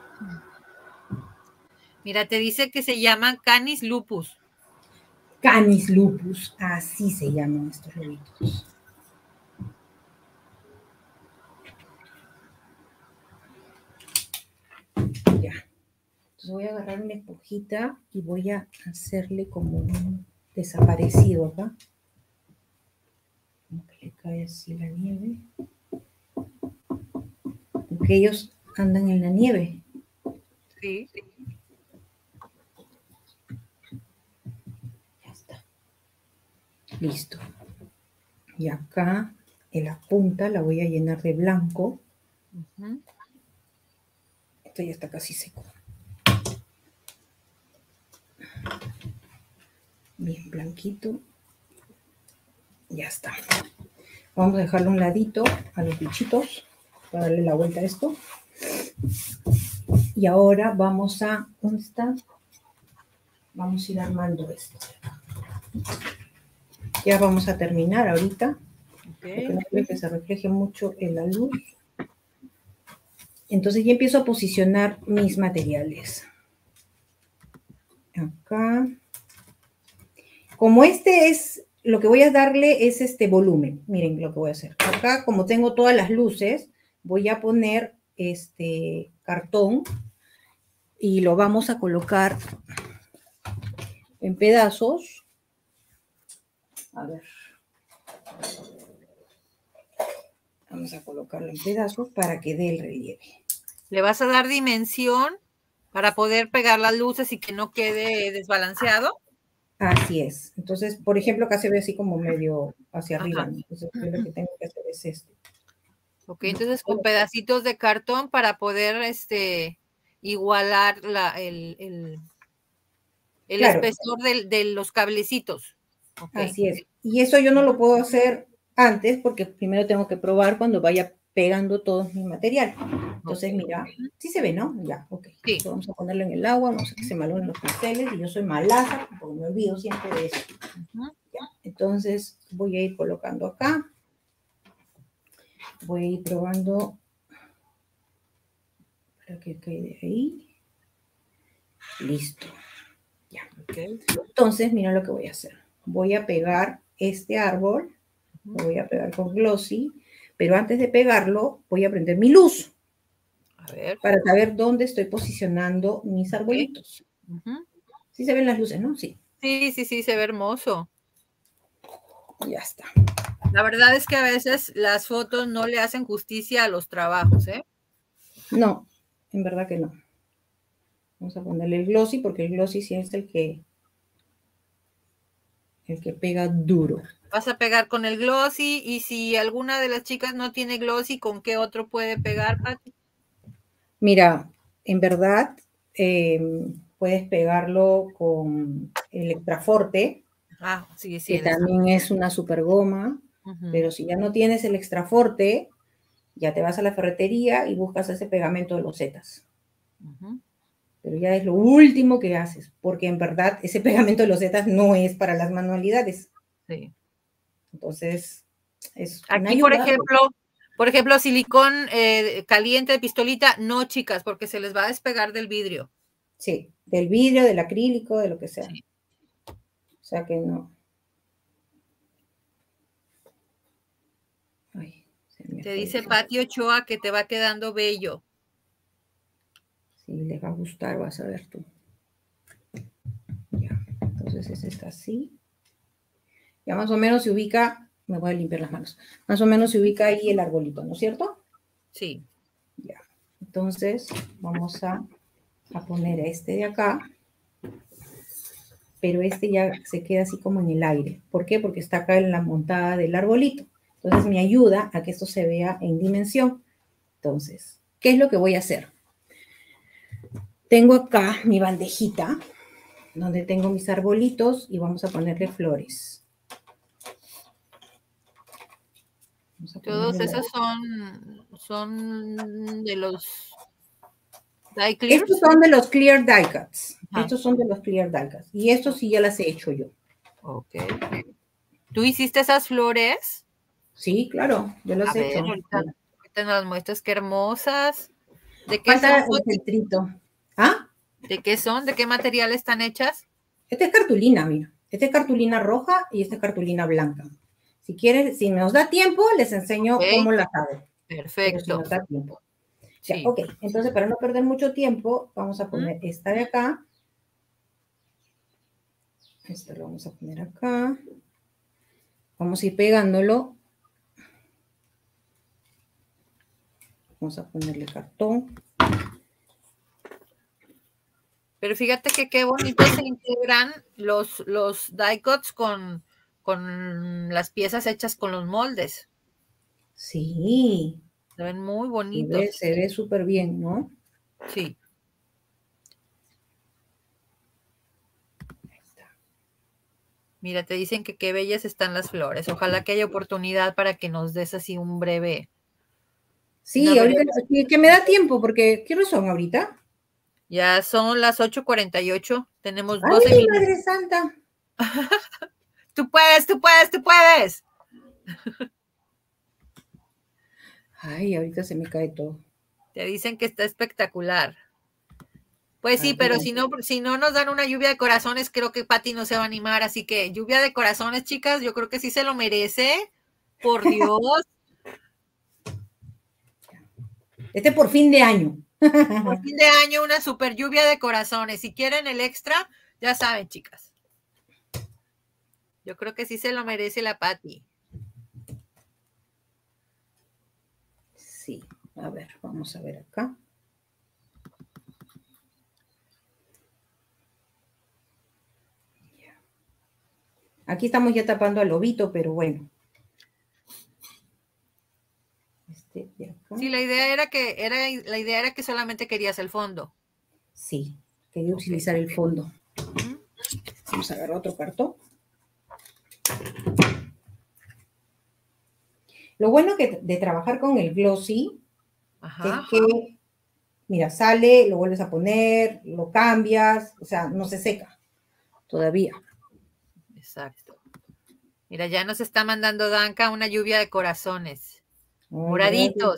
Mira, te dice que se llaman Canis lupus. Canis lupus, así se llaman estos lobitos. Ya. Entonces voy a agarrar una esponjita y voy a hacerle como un desaparecido acá. Como que le cae así la nieve. Porque ellos andan en la nieve. Sí. Ya está. Listo. Y acá en la punta la voy a llenar de blanco. Uh-huh. Esto ya está casi seco. Bien blanquito. Ya está. Vamos a dejarlo a un ladito a los bichitos para darle la vuelta a esto. Y ahora vamos a... ¿Dónde está? Vamos a ir armando esto. Ya vamos a terminar ahorita. Okay. Porque no quiero que se refleje mucho en la luz. Entonces ya empiezo a posicionar mis materiales. Acá. Como este es, lo que voy a darle es este volumen. Miren lo que voy a hacer. Acá, como tengo todas las luces, voy a poner este cartón y lo vamos a colocar en pedazos. A ver. Vamos a colocarlo en pedazos para que dé el relieve. Le vas a dar dimensión para poder pegar las luces y que no quede desbalanceado. Así es. Entonces, por ejemplo, acá se ve así como medio hacia arriba. Ajá. Entonces, yo lo que tengo que hacer es esto. Ok, entonces con pedacitos de cartón para poder este, igualar la, el, el, el Claro, espesor de, de los cablecitos. Okay. Así es. Y eso yo no lo puedo hacer antes porque primero tengo que probar cuando vaya pegando todo mi material. Entonces, Okay. mira, sí se ve, ¿no? Ya, ok. Sí. Entonces, vamos a ponerlo en el agua, vamos a que se malogren los pinceles y yo soy malaza porque me olvido siempre de eso. Uh-huh. Ya. Entonces, voy a ir colocando acá. Voy a ir probando para que quede ahí. Listo. Ya. Okay. Entonces, mira lo que voy a hacer. Voy a pegar este árbol, lo voy a pegar con glossy, pero antes de pegarlo voy a prender mi luz. A ver. Para saber dónde estoy posicionando mis arbolitos. Okay. Uh-huh. Sí se ven las luces, ¿no? Sí. Sí, sí, sí, se ve hermoso. Ya está. La verdad es que a veces las fotos no le hacen justicia a los trabajos, ¿eh? No, en verdad que no. Vamos a ponerle el glossy porque el glossy sí es el que el que pega duro. Vas a pegar con el glossy y si alguna de las chicas no tiene glossy, ¿con qué otro puede pegar, Pati? Mira, en verdad eh, puedes pegarlo con el extraforte, Ah, sí, sí. que también es una super goma, uh-huh. Pero si ya no tienes el extraforte, ya te vas a la ferretería y buscas ese pegamento de losetas. Uh-huh. Pero ya es lo último que haces, porque en verdad ese pegamento de losetas no es para las manualidades. Sí. Entonces, es Aquí, una ayuda. por ejemplo, por ejemplo, silicón eh, caliente de pistolita, no, chicas, porque se les va a despegar del vidrio. Sí, del vidrio, del acrílico, de lo que sea. Sí. O sea que no. Ay, te dice Pati Ochoa que te va quedando bello. Sí, les va a gustar, vas a ver tú. Ya, entonces ese está así. Ya más o menos se ubica, me voy a limpiar las manos, más o menos se ubica ahí el arbolito, ¿no es cierto? Sí. Ya. Entonces, vamos a, a poner este de acá. Pero este ya se queda así como en el aire. ¿Por qué? Porque está acá en la montada del arbolito. Entonces me ayuda a que esto se vea en dimensión. Entonces, ¿qué es lo que voy a hacer? Tengo acá mi bandejita, donde tengo mis arbolitos y vamos a ponerle flores. Vamos a Todos esos son, son de los die clears. Estos son de los clear die cuts. Ajá. Estos son de los clear die cuts. Y estos sí ya las he hecho yo. Ok. ¿Tú hiciste esas flores? Sí, claro, yo las a he ver, hecho. Ahorita, ahorita nos muestras qué hermosas. ¿De qué Falta son? El centrito. ¿Ah? ¿De qué son? ¿De qué material están hechas? Esta es cartulina, mira. Esta es cartulina roja y esta es cartulina blanca. Si quieren, si nos da tiempo, les enseño okay. cómo las hago. Perfecto. Pero si nos da tiempo. Ya, sí. ok, entonces para no perder mucho tiempo, vamos a poner ¿Mm? esta de acá. Esto lo vamos a poner acá. Vamos a ir pegándolo. Vamos a ponerle cartón. Pero fíjate que qué bonito se integran los, los die cuts con, con las piezas hechas con los moldes. Sí. Se ven muy bonitos. Se ve súper bien, ¿no? Sí. Ahí está. Mira, te dicen que qué bellas están las flores. Ojalá que haya oportunidad para que nos des así un breve. Sí, ahorita que, que me da tiempo, porque ¿qué hora son ahorita? Ya son las ocho cuarenta y ocho. Tenemos ¡Ay, doce minutos. Madre Santa! Tú puedes, tú puedes, tú puedes. Ay, ahorita se me cae todo. Te dicen que está espectacular. Pues sí, pero si no, si no nos dan una lluvia de corazones, creo que Pati no se va a animar. Así que lluvia de corazones, chicas, yo creo que sí se lo merece. Por Dios. Este por fin de año. Por fin de año, una super lluvia de corazones. Si quieren el extra, ya saben, chicas. Yo creo que sí se lo merece la Pati. Sí, a ver, vamos a ver acá. Aquí estamos ya tapando al lobito, pero bueno. Este de acá. Sí, la idea era que era la idea era que solamente querías el fondo. Sí, quería okay. utilizar el fondo. Uh-huh. Vamos a agarrar otro cartón. Lo bueno que de trabajar con el glossy Ajá. es que, mira, sale, lo vuelves a poner, lo cambias, o sea, no se seca todavía. Exacto. Mira, ya nos está mandando Danka una lluvia de corazones. Ay, moraditos.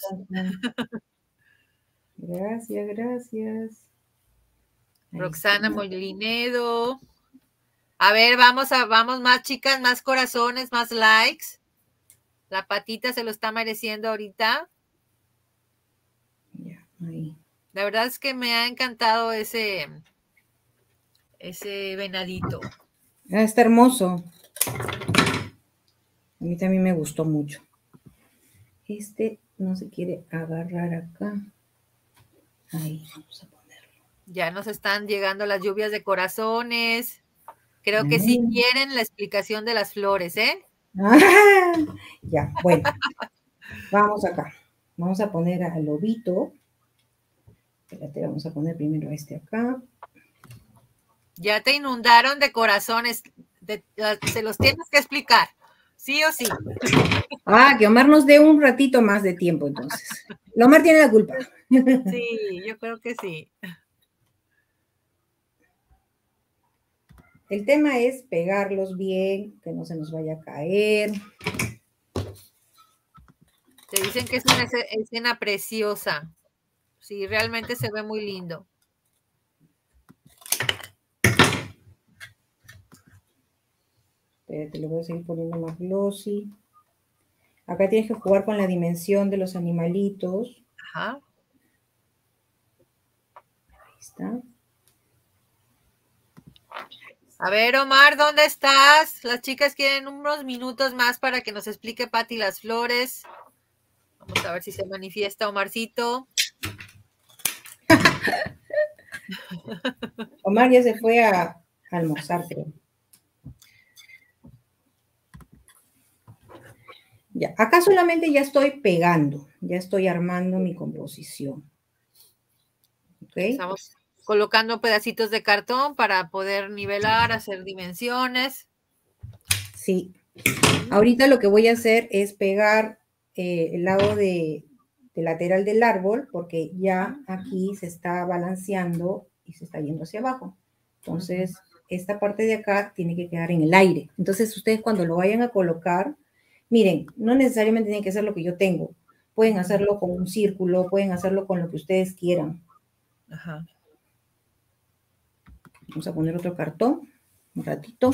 Gracias, gracias. Roxana Molinedo. A ver, vamos a, vamos más chicas, más corazones, más likes. La Patita se lo está mereciendo ahorita. Ya, ahí. La verdad es que me ha encantado ese, ese venadito. Ah, está hermoso. A mí también me gustó mucho. Este no se quiere agarrar acá. Ahí, vamos a ponerlo. Ya nos están llegando las lluvias de corazones. Creo que sí quieren la explicación de las flores, ¿eh? Ah, ya, bueno. Vamos acá. Vamos a poner al lobito. Espérate, vamos a poner primero este acá. Ya te inundaron de corazones. De, de, se los tienes que explicar. Sí o sí. Ah, que Omar nos dé un ratito más de tiempo, entonces. Omar tiene la culpa. Sí, yo creo que sí. El tema es pegarlos bien, que no se nos vaya a caer. Te dicen que es una escena preciosa. Sí, realmente se ve muy lindo. Te lo voy a seguir poniendo más glossy. Acá tienes que jugar con la dimensión de los animalitos. Ajá. Ahí está. A ver, Omar, ¿dónde estás? Las chicas quieren unos minutos más para que nos explique Pati las flores. Vamos a ver si se manifiesta Omarcito. Omar ya se fue a, a almorzar, creo. Ya, acá solamente ya estoy pegando, ya estoy armando mi composición. ¿Okay? Estamos colocando pedacitos de cartón para poder nivelar, hacer dimensiones. Sí. Ahorita lo que voy a hacer es pegar eh, el lado de, de lateral del árbol, porque ya aquí se está balanceando y se está yendo hacia abajo. Entonces, esta parte de acá tiene que quedar en el aire. Entonces, ustedes cuando lo vayan a colocar, miren, no necesariamente tienen que hacer lo que yo tengo. Pueden hacerlo con un círculo, pueden hacerlo con lo que ustedes quieran. Ajá. Vamos a poner otro cartón, un ratito.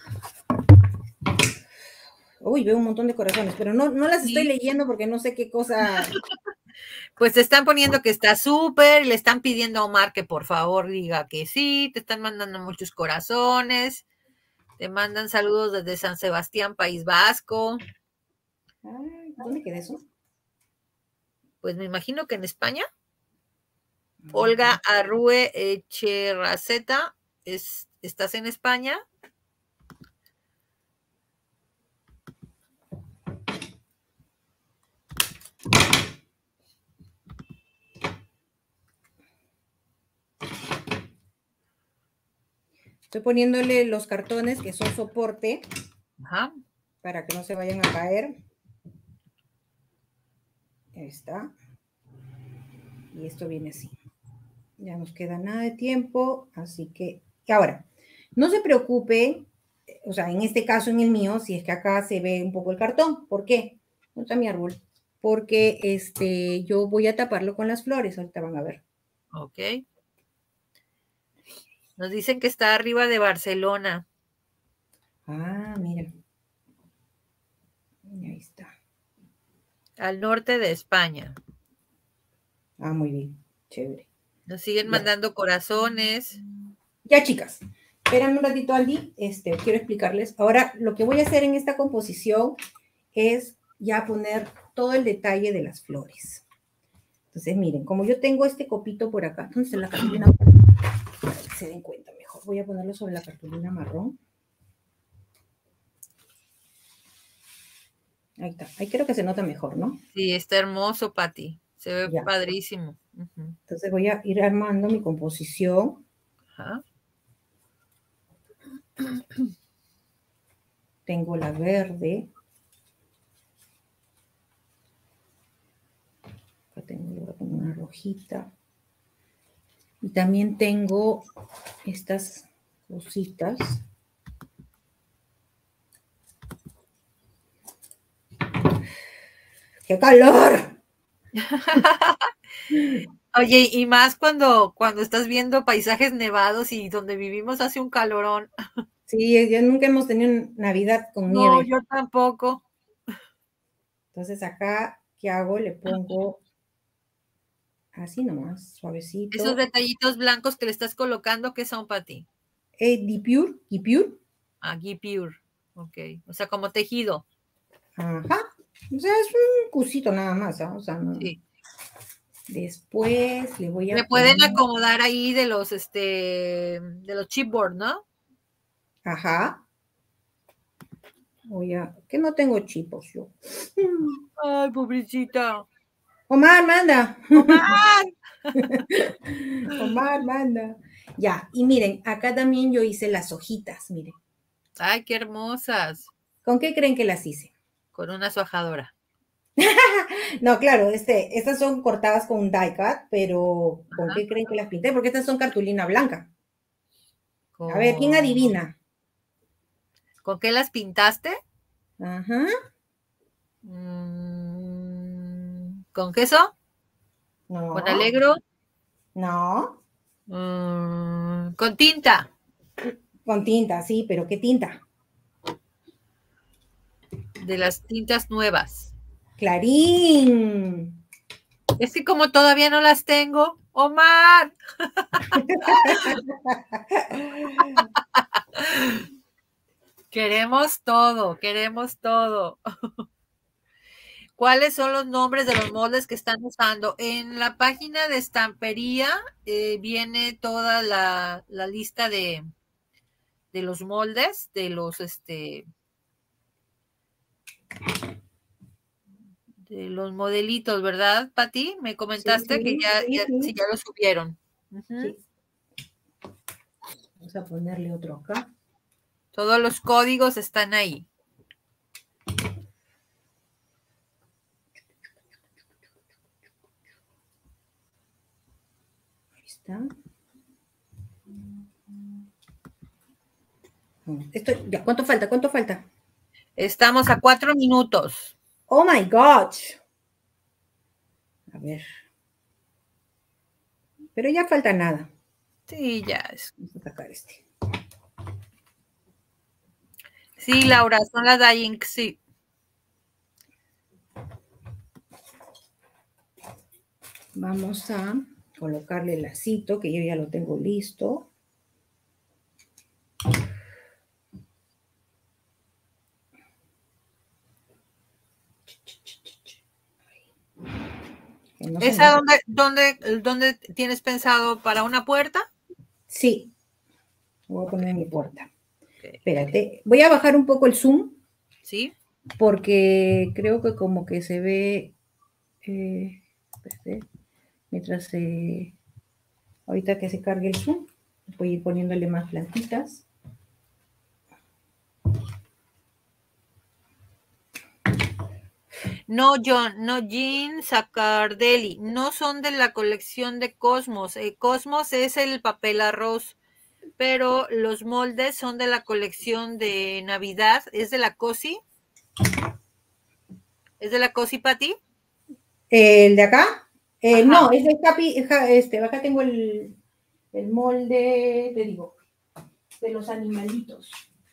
Uy, veo un montón de corazones, pero no, no las Sí. estoy leyendo porque no sé qué cosa. Pues te están poniendo que está súper, le están pidiendo a Omar que por favor diga que sí, te están mandando muchos corazones, te mandan saludos desde San Sebastián, País Vasco. Ay, ¿dónde queda eso? Pues me imagino que en España. Olga Arrue Echerraceta, es, ¿estás en España? Estoy poniéndole los cartones que son soporte. Ajá. Para que no se vayan a caer. Ahí está. Y esto viene así. Ya nos queda nada de tiempo, así que... Y ahora, no se preocupe, o sea, en este caso, en el mío, si es que acá se ve un poco el cartón. ¿Por qué? ¿Dónde está mi árbol? Porque este, yo voy a taparlo con las flores, ahorita van a ver. Ok. Nos dicen que está arriba de Barcelona. Ah, mira. Y ahí está. Al norte de España. Ah, muy bien. Chévere. Nos siguen Ya. mandando corazones. Ya, chicas. Espérenme un ratito, Andy. Este, quiero explicarles. Ahora, lo que voy a hacer en esta composición es ya poner todo el detalle de las flores. Entonces, miren, como yo tengo este copito por acá, entonces la cartulina, para que se den cuenta mejor, voy a ponerlo sobre la cartulina marrón. Ahí está, ahí creo que se nota mejor, ¿no? Sí, está hermoso, Pati. Se ve Ya. padrísimo. Uh-huh. Entonces voy a ir armando mi composición. Ajá. Tengo la verde. Acá tengo, voy a poner una rojita. Y también tengo estas cositas. ¡Qué calor! Oye, y más cuando, cuando estás viendo paisajes nevados y donde vivimos hace un calorón. Sí, ya nunca hemos tenido Navidad con nieve. No, yo tampoco. Entonces acá, ¿qué hago? Le pongo así nomás, suavecito. Esos detallitos blancos que le estás colocando, ¿qué son para ti? Eh, Guipure, Guipure. Ah, Guipure. Ok. O sea, como tejido. Ajá. O sea, es un cusito nada más, ¿eh? O sea, no. Sí. Después le voy a Le pueden poner... acomodar ahí de los, este, de los chipboard, ¿no? Ajá. Voy a... Que no tengo chipos yo. Ay, pobrecita. Omar, manda. Omar. Omar, manda. Ya, y miren, acá también yo hice las hojitas, miren. Ay, qué hermosas. ¿Con qué creen que las hice? Con una suajadora. No, claro, este, estas son cortadas con un die cut, pero ¿con Ajá. qué creen que las pinté? Porque estas son cartulina blanca. Con... A ver, ¿quién adivina? ¿Con qué las pintaste? Ajá. Mm, ¿con queso? No. ¿Con alegro? No. Mm, ¿con tinta? Con tinta, sí, pero ¿qué tinta? De las tintas nuevas. Clarín. Es que como todavía no las tengo, Omar. Queremos todo, queremos todo. ¿Cuáles son los nombres de los moldes que están usando? En la página de estampería eh, viene toda la, la lista de, de los moldes, de los, este, de los modelitos, ¿verdad, Pati? Me comentaste Sí, que ya, sí, ya, sí. sí, ya lo subieron. Uh-huh. Sí. Vamos a ponerle otro acá. Todos los códigos están ahí. Ahí está. Esto, ya, ¿cuánto falta? ¿Cuánto falta? Estamos a cuatro minutos. Oh my God. A ver. Pero ya falta nada. Sí, ya es. Vamos a sacar este. Sí, Laura, son las Dying, sí. Vamos a colocarle el lacito, que yo ya lo tengo listo. No ¿Esa dónde, dónde, dónde tienes pensado para una puerta? Sí. Voy a poner en mi puerta. Okay. Espérate. Voy a bajar un poco el zoom. Sí. Porque creo que como que se ve... Eh, espérate, mientras... Eh, ahorita que se cargue el zoom, voy a ir poniéndole más plantitas. No, John, no, Jean Zaccardelli, no son de la colección de Cosmos. Eh, Cosmos es el papel arroz, pero los moldes son de la colección de Navidad. ¿Es de la Cosi? ¿Es de la Cosi, Pati? ¿El de acá? Eh, no, es de Capi, este, acá tengo el, el molde, te digo, de los animalitos.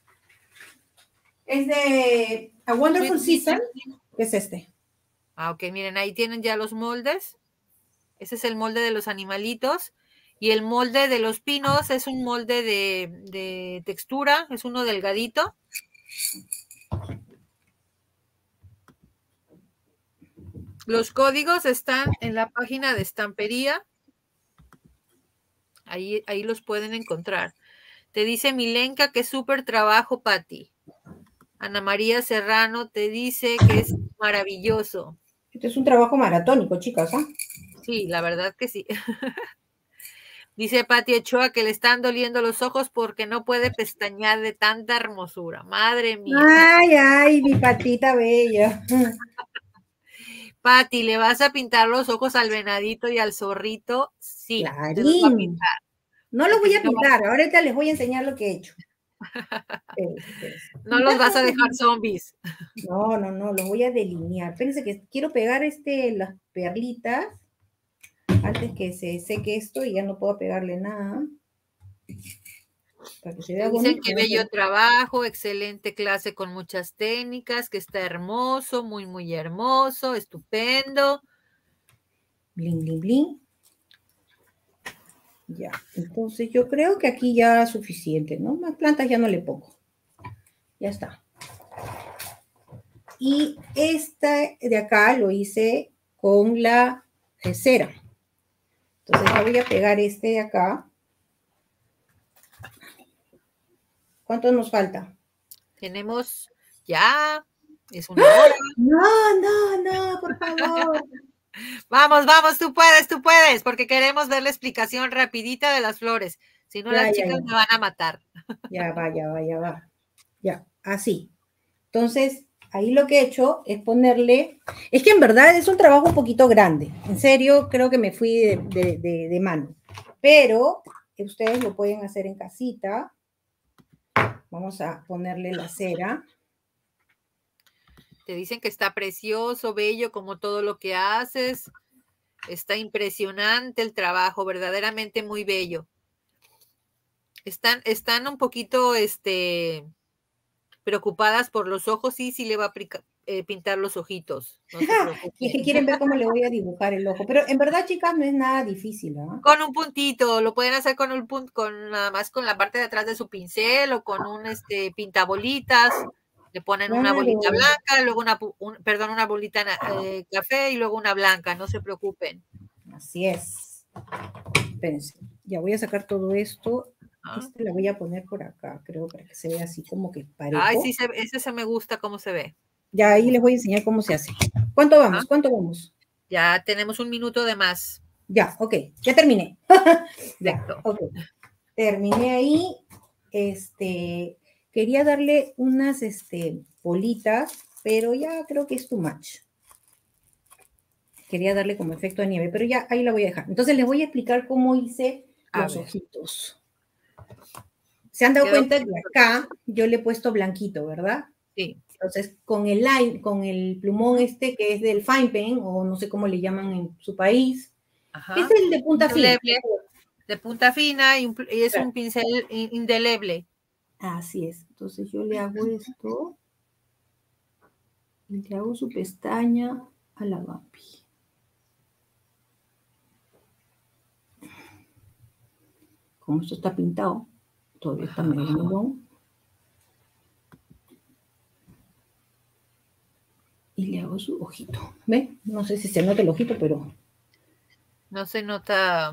Es de A Wonderful Season, que es este. Ah, ok, miren, ahí tienen ya los moldes. Ese es el molde de los animalitos. Y el molde de los pinos es un molde de, de textura, es uno delgadito. Los códigos están en la página de estampería. Ahí, ahí los pueden encontrar. Te dice Milenka que es súper trabajo, Pati. Ana María Serrano te dice que es maravilloso. Este es un trabajo maratónico, chicas, ¿ah? ¿eh? Sí, la verdad que sí. Dice Pati Ochoa que le están doliendo los ojos porque no puede pestañear de tanta hermosura. Madre mía. Ay, ay, mi patita bella. Pati, ¿le vas a pintar los ojos al venadito y al zorrito? Sí, Clarín. te los voy a pintar. No los voy a pintar, ahorita les voy a enseñar lo que he hecho. No los vas a dejar zombies. No, no, no, los voy a delinear. Espérense que quiero pegar este, las perlitas antes que se seque esto y ya no puedo pegarle nada. Para que se vea Dicen bonito. que bello trabajo, excelente clase con muchas técnicas, que está hermoso, muy, muy hermoso, estupendo. Bling, bling, bling. Ya, entonces yo creo que aquí ya es suficiente, ¿no? Más plantas ya no le pongo. Ya está. Y esta de acá lo hice con la cera. Entonces ya voy a pegar este de acá. ¿Cuánto nos falta? Tenemos ya, es una hora. No, no, no, por favor. Vamos, vamos, tú puedes, tú puedes, porque queremos ver la explicación rapidita de las flores. Si no, ya, las ya, chicas ya. me van a matar. Ya va, ya va, ya va. Ya, así. Entonces, ahí lo que he hecho es ponerle... Es que en verdad es un trabajo un poquito grande. En serio, creo que me fui de, de, de, de mano. Pero ustedes lo pueden hacer en casita. Vamos a ponerle la cera. Te dicen que está precioso, bello, como todo lo que haces. Está impresionante el trabajo, verdaderamente muy bello. Están, están un poquito este, preocupadas por los ojos, sí, sí le va a eh, pintar los ojitos. No se y es que quieren ver cómo le voy a dibujar el ojo. Pero en verdad, chicas, no es nada difícil, ¿no? Con un puntito, lo pueden hacer con un punto, con nada más con la parte de atrás de su pincel o con un este pintabolitas. Le ponen Claro. una bolita blanca, luego una, un, perdón, una bolita eh, café y luego una blanca, no se preocupen. Así es. Espérense, ya voy a sacar todo esto. ¿Ah? Este la voy a poner por acá, creo, para que se vea así como que parejo. Ay, sí, se, ese se me gusta cómo se ve. Ya ahí les voy a enseñar cómo se hace. ¿Cuánto vamos? ¿Ah? ¿Cuánto vamos? Ya tenemos un minuto de más. Ya, ok, ya terminé. Ya, Perfecto. ok. Terminé ahí. Este, quería darle unas este, bolitas, pero ya creo que es too much. Quería darle como efecto de nieve, pero ya ahí la voy a dejar. Entonces les voy a explicar cómo hice A los ver. ojitos. ¿Se han dado Quedó cuenta que acá yo le he puesto blanquito, verdad? Sí. Entonces, con el line, con el plumón este que es del fine pen, o no sé cómo le llaman en su país, Ajá. es el de punta fina. De punta fina y, un, y es claro. un pincel indeleble. Así es. Entonces yo le hago esto y le hago su pestaña a la Bambi. Como esto está pintado, todavía está medio melón. Y le hago su ojito. ¿Ve? No sé si se nota el ojito, pero... No se nota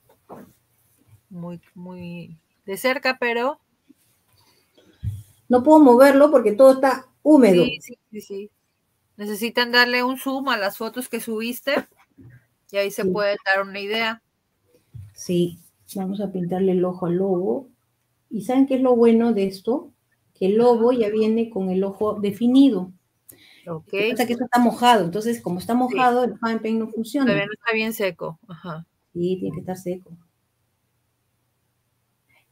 muy, muy de cerca, pero... No puedo moverlo porque todo está húmedo. Sí, sí, sí, sí. Necesitan darle un zoom a las fotos que subiste y ahí se sí. puede dar una idea. Sí, vamos a pintarle el ojo al lobo. ¿Y saben qué es lo bueno de esto? Que el lobo ya viene con el ojo definido. Ok. Lo que pasa es que esto está mojado, entonces como está mojado, sí. el fine paint no funciona. Todavía no está bien seco. Ajá. Sí, tiene que estar seco. Ahí está.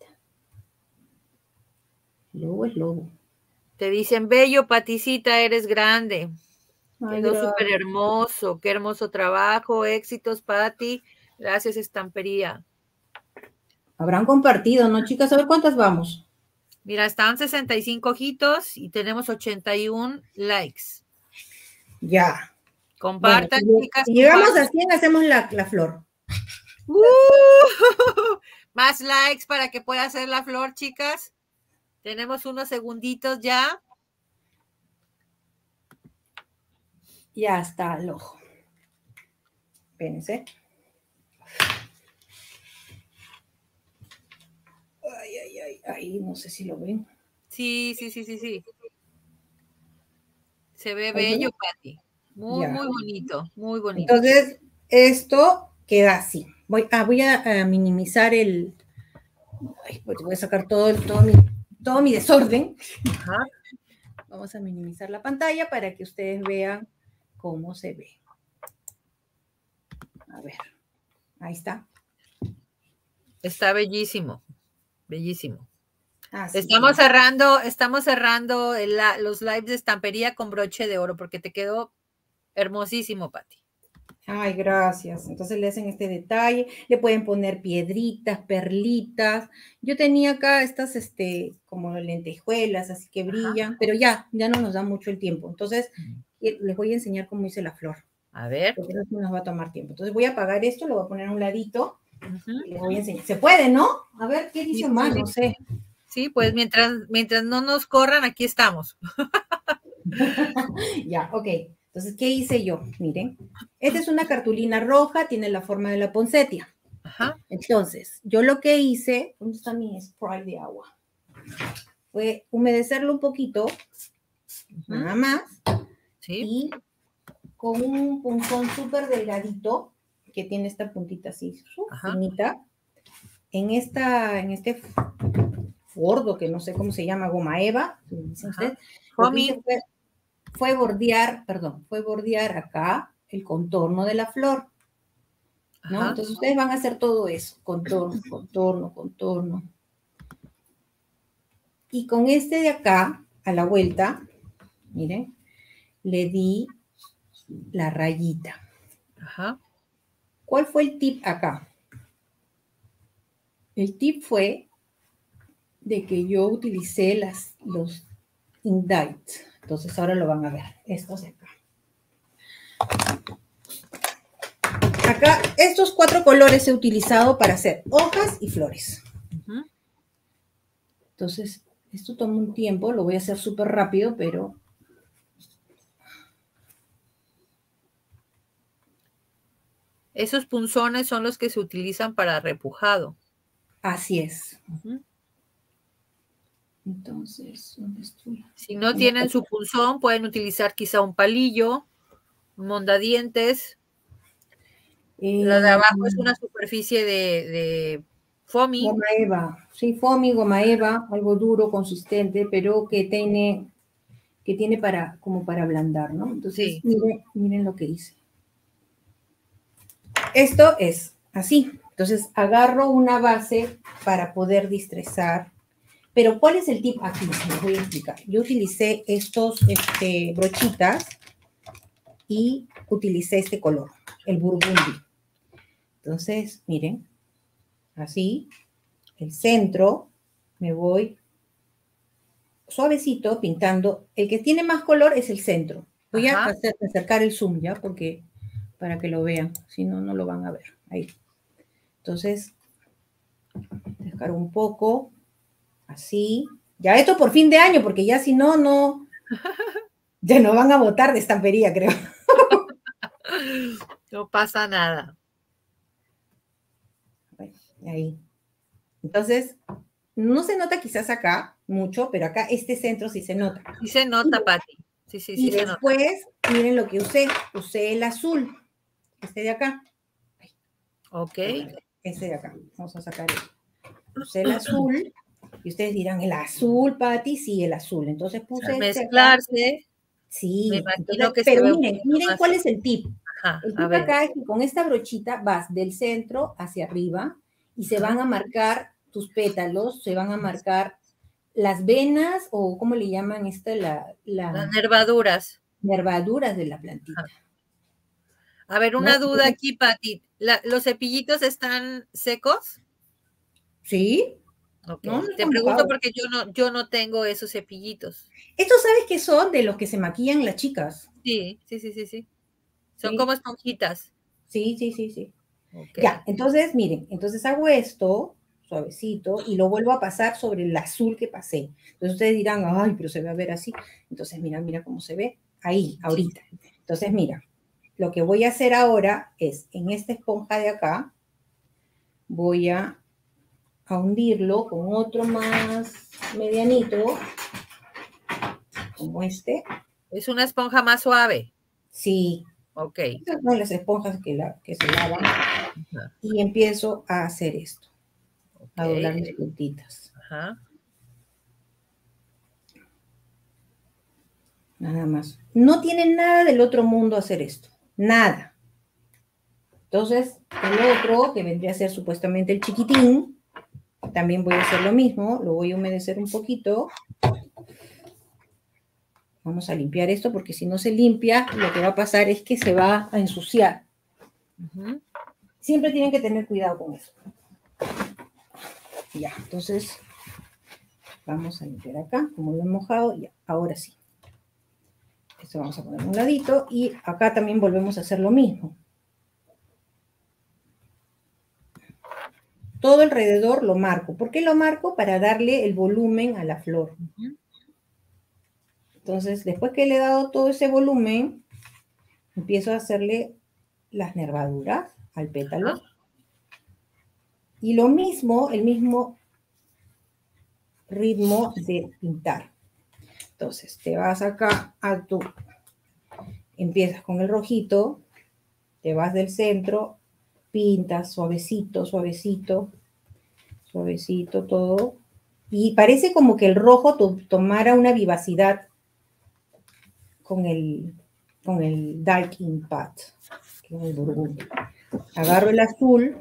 El lobo es lobo. Te dicen, bello, Paticita, eres grande. Ay, quedó súper hermoso. Qué hermoso trabajo. Éxitos, Pati. Gracias, Estampería. Habrán compartido, ¿no, chicas? A ver cuántas vamos. Mira, están sesenta y cinco ojitos y tenemos ochenta y uno likes. Ya. Compartan, bueno, chicas. Si llegamos compartan. a cien, hacemos la, la flor. Uh, más likes para que pueda hacer la flor, chicas. Tenemos unos segunditos ya. Ya está el ojo. Espérense. Ay, ay, ay, ay, no sé si lo ven. Sí, sí, sí, sí, sí. Se ve bello, Pati. Muy, ya. muy bonito, muy bonito. Entonces, esto queda así. Voy, ah, voy a, a minimizar el... Ay, pues voy a sacar todo, el, todo, mi, todo mi desorden. Ajá. Vamos a minimizar la pantalla para que ustedes vean cómo se ve. A ver, ahí está. Está bellísimo, bellísimo. Ah, sí, estamos sí. cerrando, estamos cerrando el, los lives de estampería con broche de oro porque te quedó hermosísimo, Pati. Ay, gracias. Entonces le hacen este detalle, le pueden poner piedritas, perlitas. Yo tenía acá estas, este, como lentejuelas, así que brillan, ajá, pero ya, ya no nos da mucho el tiempo. Entonces, les voy a enseñar cómo hice la flor. A ver. Porque eso nos va a tomar tiempo. Entonces voy a apagar esto, lo voy a poner a un ladito, uh-huh, y les voy a enseñar. Se puede, ¿no? A ver, ¿qué dice Omar? Sí, no sé. Sí, pues mientras, mientras no nos corran, aquí estamos. Ya, ok. Entonces, ¿qué hice yo? Miren, esta es una cartulina roja, tiene la forma de la poinsettia. Ajá. Entonces, yo lo que hice, ¿dónde está mi spray de agua? Fue humedecerlo un poquito, uh-huh, nada más, sí, y con un punzón súper delgadito, que tiene esta puntita así, uh, finita, en, esta, en este bordo, que no sé cómo se llama, goma eva, dicen ustedes, lo que hice fue fue bordear, perdón, fue bordear acá el contorno de la flor, ¿no? Ajá. Entonces ustedes van a hacer todo eso, contorno, contorno, contorno. Y con este de acá, a la vuelta, miren, le di la rayita. Ajá. ¿Cuál fue el tip acá? El tip fue de que yo utilicé las, los indite. Entonces ahora lo van a ver. Estos de acá. Acá, estos cuatro colores he utilizado para hacer hojas y flores. Uh-huh. Entonces, Esto toma un tiempo, lo voy a hacer súper rápido, pero... Esos punzones son los que se utilizan para repujado. Así es. Uh-huh. Entonces, ¿dónde estoy? Si no tienen su punzón, pueden utilizar quizá un palillo, un mondadientes. Eh, La de abajo es una superficie de, de foamy. Goma eva, sí, foamy, goma eva, algo duro, consistente, pero que tiene, que tiene para, como para ablandar, ¿no? Entonces, sí. miren, miren lo que hice. Esto es así. Entonces, agarro una base para poder distrezar. Pero, ¿cuál es el tip aquí? Les voy a explicar. Yo utilicé estos este, brochitas y utilicé este color, el burgundy. Entonces, miren, así, el centro, me voy suavecito pintando. El que tiene más color es el centro. Voy Ajá. a hacer, acercar el zoom, ¿ya? Porque, para que lo vean, si no, no lo van a ver. Ahí. Entonces, descargo un poco, así. Ya esto por fin de año, porque ya si no, no, ya no van a botar de estampería, creo. No pasa nada. Ahí. Entonces, no se nota quizás acá mucho, pero acá este centro sí se nota. Sí se nota, Pati. Sí, sí, sí. Y después, se miren lo que usé. Usé el azul, este de acá. Ok. Este de acá. Vamos a sacar el. Usé el azul. Y ustedes dirán, ¿el azul, Pati? Sí, el azul. Entonces puse o sea, este mezclarse. acá. Sí. Me imagino entonces, que pero se miren, miren más... cuál es el tip. Ajá, el tip acá es que con esta brochita vas del centro hacia arriba y se Ajá. van a marcar tus pétalos, se van a marcar las venas o ¿cómo le llaman esta? La, la, las nervaduras. Nervaduras de la plantita. Ajá. A ver, una ¿no? duda aquí, Pati. ¿Los cepillitos están secos? Sí. Okay. No, no Te pregunto mojado. Porque yo no, yo no tengo esos cepillitos. ¿Estos sabes qué son? De los que se maquillan las chicas. Sí, sí, sí, sí, sí. Son sí. como esponjitas. Sí, sí, sí, sí. Okay. Ya, entonces, miren, entonces hago esto suavecito y lo vuelvo a pasar sobre el azul que pasé. Entonces ustedes dirán, ay, pero se va a ver así. Entonces, mira, mira cómo se ve ahí, ahorita. Entonces, mira, lo que voy a hacer ahora es, en esta esponja de acá, voy a, a hundirlo con otro más medianito, como este. ¿Es una esponja más suave? Sí. Ok. Estas son las esponjas que, la, que se lavan. Ajá. Y empiezo a hacer esto. Okay. A doblar mis puntitas. Ajá. Nada más. No tiene nada del otro mundo hacer esto. Nada. Entonces, el otro, que vendría a ser supuestamente el chiquitín, también voy a hacer lo mismo. Lo voy a humedecer un poquito. Vamos a limpiar esto porque si no se limpia, lo que va a pasar es que se va a ensuciar. Uh-huh. Siempre tienen que tener cuidado con eso. Ya, entonces, vamos a limpiar acá, como lo he mojado, ya, ahora sí. Esto vamos a poner a un ladito y acá también volvemos a hacer lo mismo. Todo alrededor lo marco. ¿Por qué lo marco? Para darle el volumen a la flor. Uh-huh. Entonces, después que le he dado todo ese volumen, empiezo a hacerle las nervaduras al pétalo. Uh-huh. Y lo mismo, el mismo ritmo de pintar. Entonces, te vas acá a tu... Empiezas con el rojito, te vas del centro, pintas suavecito, suavecito, suavecito todo. Y parece como que el rojo to- tomara una vivacidad con el, con el Dark Impact, que es el burgundy. Agarro el azul,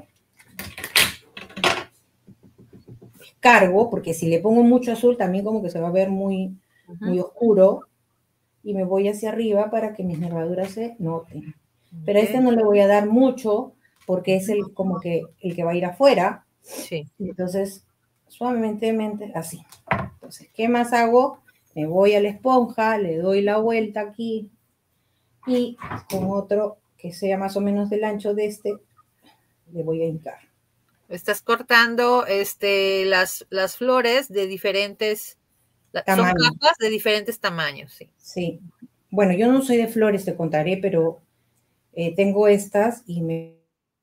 cargo, porque si le pongo mucho azul también como que se va a ver muy, uh-huh. muy oscuro, y me voy hacia arriba para que mis nervaduras se noten. Pero a este no le voy a dar mucho, porque es el como que el que va a ir afuera. Sí. Entonces, suavemente, así. Entonces, ¿qué más hago? Me voy a la esponja, le doy la vuelta aquí, y con otro que sea más o menos del ancho de este, le voy a hincar. Estás cortando este, las, las flores de diferentes Son capas de diferentes tamaños, sí. Sí. Bueno, yo no soy de flores, te contaré, pero eh, tengo estas y me...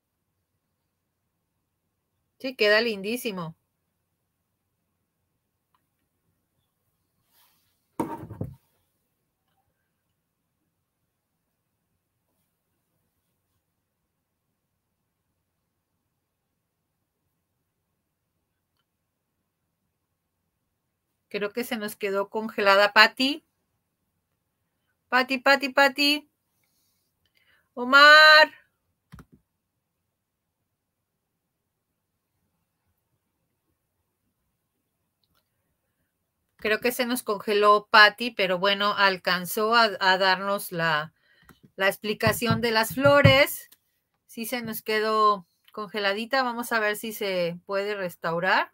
Sí, queda lindísimo. Creo que se nos quedó congelada Patti. Patti, Patti, Patti. Omar. Creo que se nos congeló Patti, pero bueno, alcanzó a, a darnos la, la explicación de las flores. Sí se nos quedó congeladita. Vamos a ver si se puede restaurar.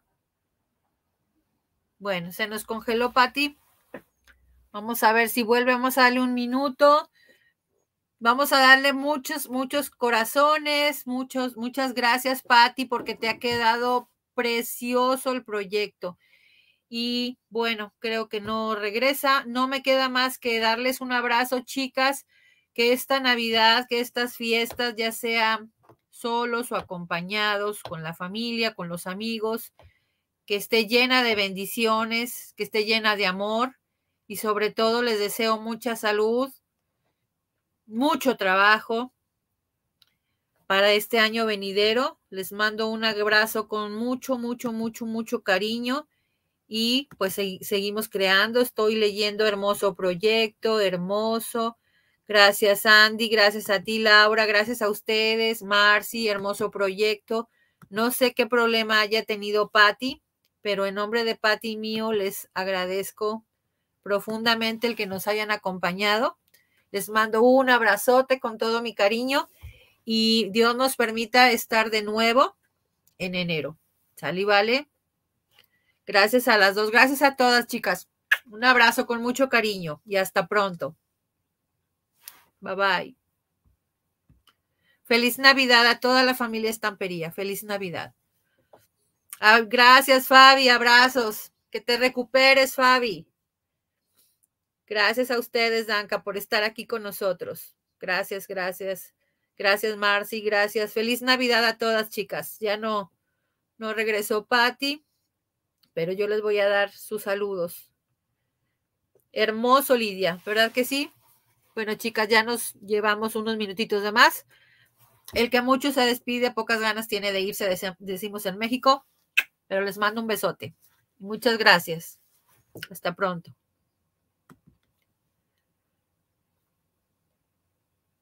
Bueno, se nos congeló Patti. Vamos a ver si vuelve. Vamos a darle un minuto. Vamos a darle muchos, muchos corazones. Muchos, muchas gracias, Patti, porque te ha quedado precioso el proyecto. Y bueno, creo que no regresa. No me queda más que darles un abrazo, chicas, que esta Navidad, que estas fiestas, ya sean solos o acompañados, con la familia, con los amigos, que esté llena de bendiciones, que esté llena de amor y sobre todo les deseo mucha salud, mucho trabajo para este año venidero. Les mando un abrazo con mucho, mucho, mucho, mucho cariño. Y pues seguimos creando. Estoy leyendo Hermoso Proyecto, hermoso. Gracias, Andy. Gracias a ti, Laura. Gracias a ustedes, Marcy, Hermoso Proyecto. No sé qué problema haya tenido Patti, pero en nombre de Patti y mío les agradezco profundamente el que nos hayan acompañado. Les mando un abrazote con todo mi cariño y Dios nos permita estar de nuevo en enero. ¿Sale y vale? Gracias a las dos, gracias a todas, chicas. Un abrazo con mucho cariño y hasta pronto. Bye bye. Feliz Navidad a toda la familia Estampería. Feliz Navidad. Ah, gracias, Fabi. Abrazos. Que te recuperes, Fabi. Gracias a ustedes, Danka, por estar aquí con nosotros. Gracias, gracias. Gracias, Marcy. Gracias. Feliz Navidad a todas, chicas. Ya no, no regresó Patti, pero yo les voy a dar sus saludos. Hermoso, Lidia, ¿verdad que sí? Bueno, chicas, ya nos llevamos unos minutitos de más. El que mucho se despide, pocas ganas tiene de irse, decimos en México, pero les mando un besote. Muchas gracias. Hasta pronto.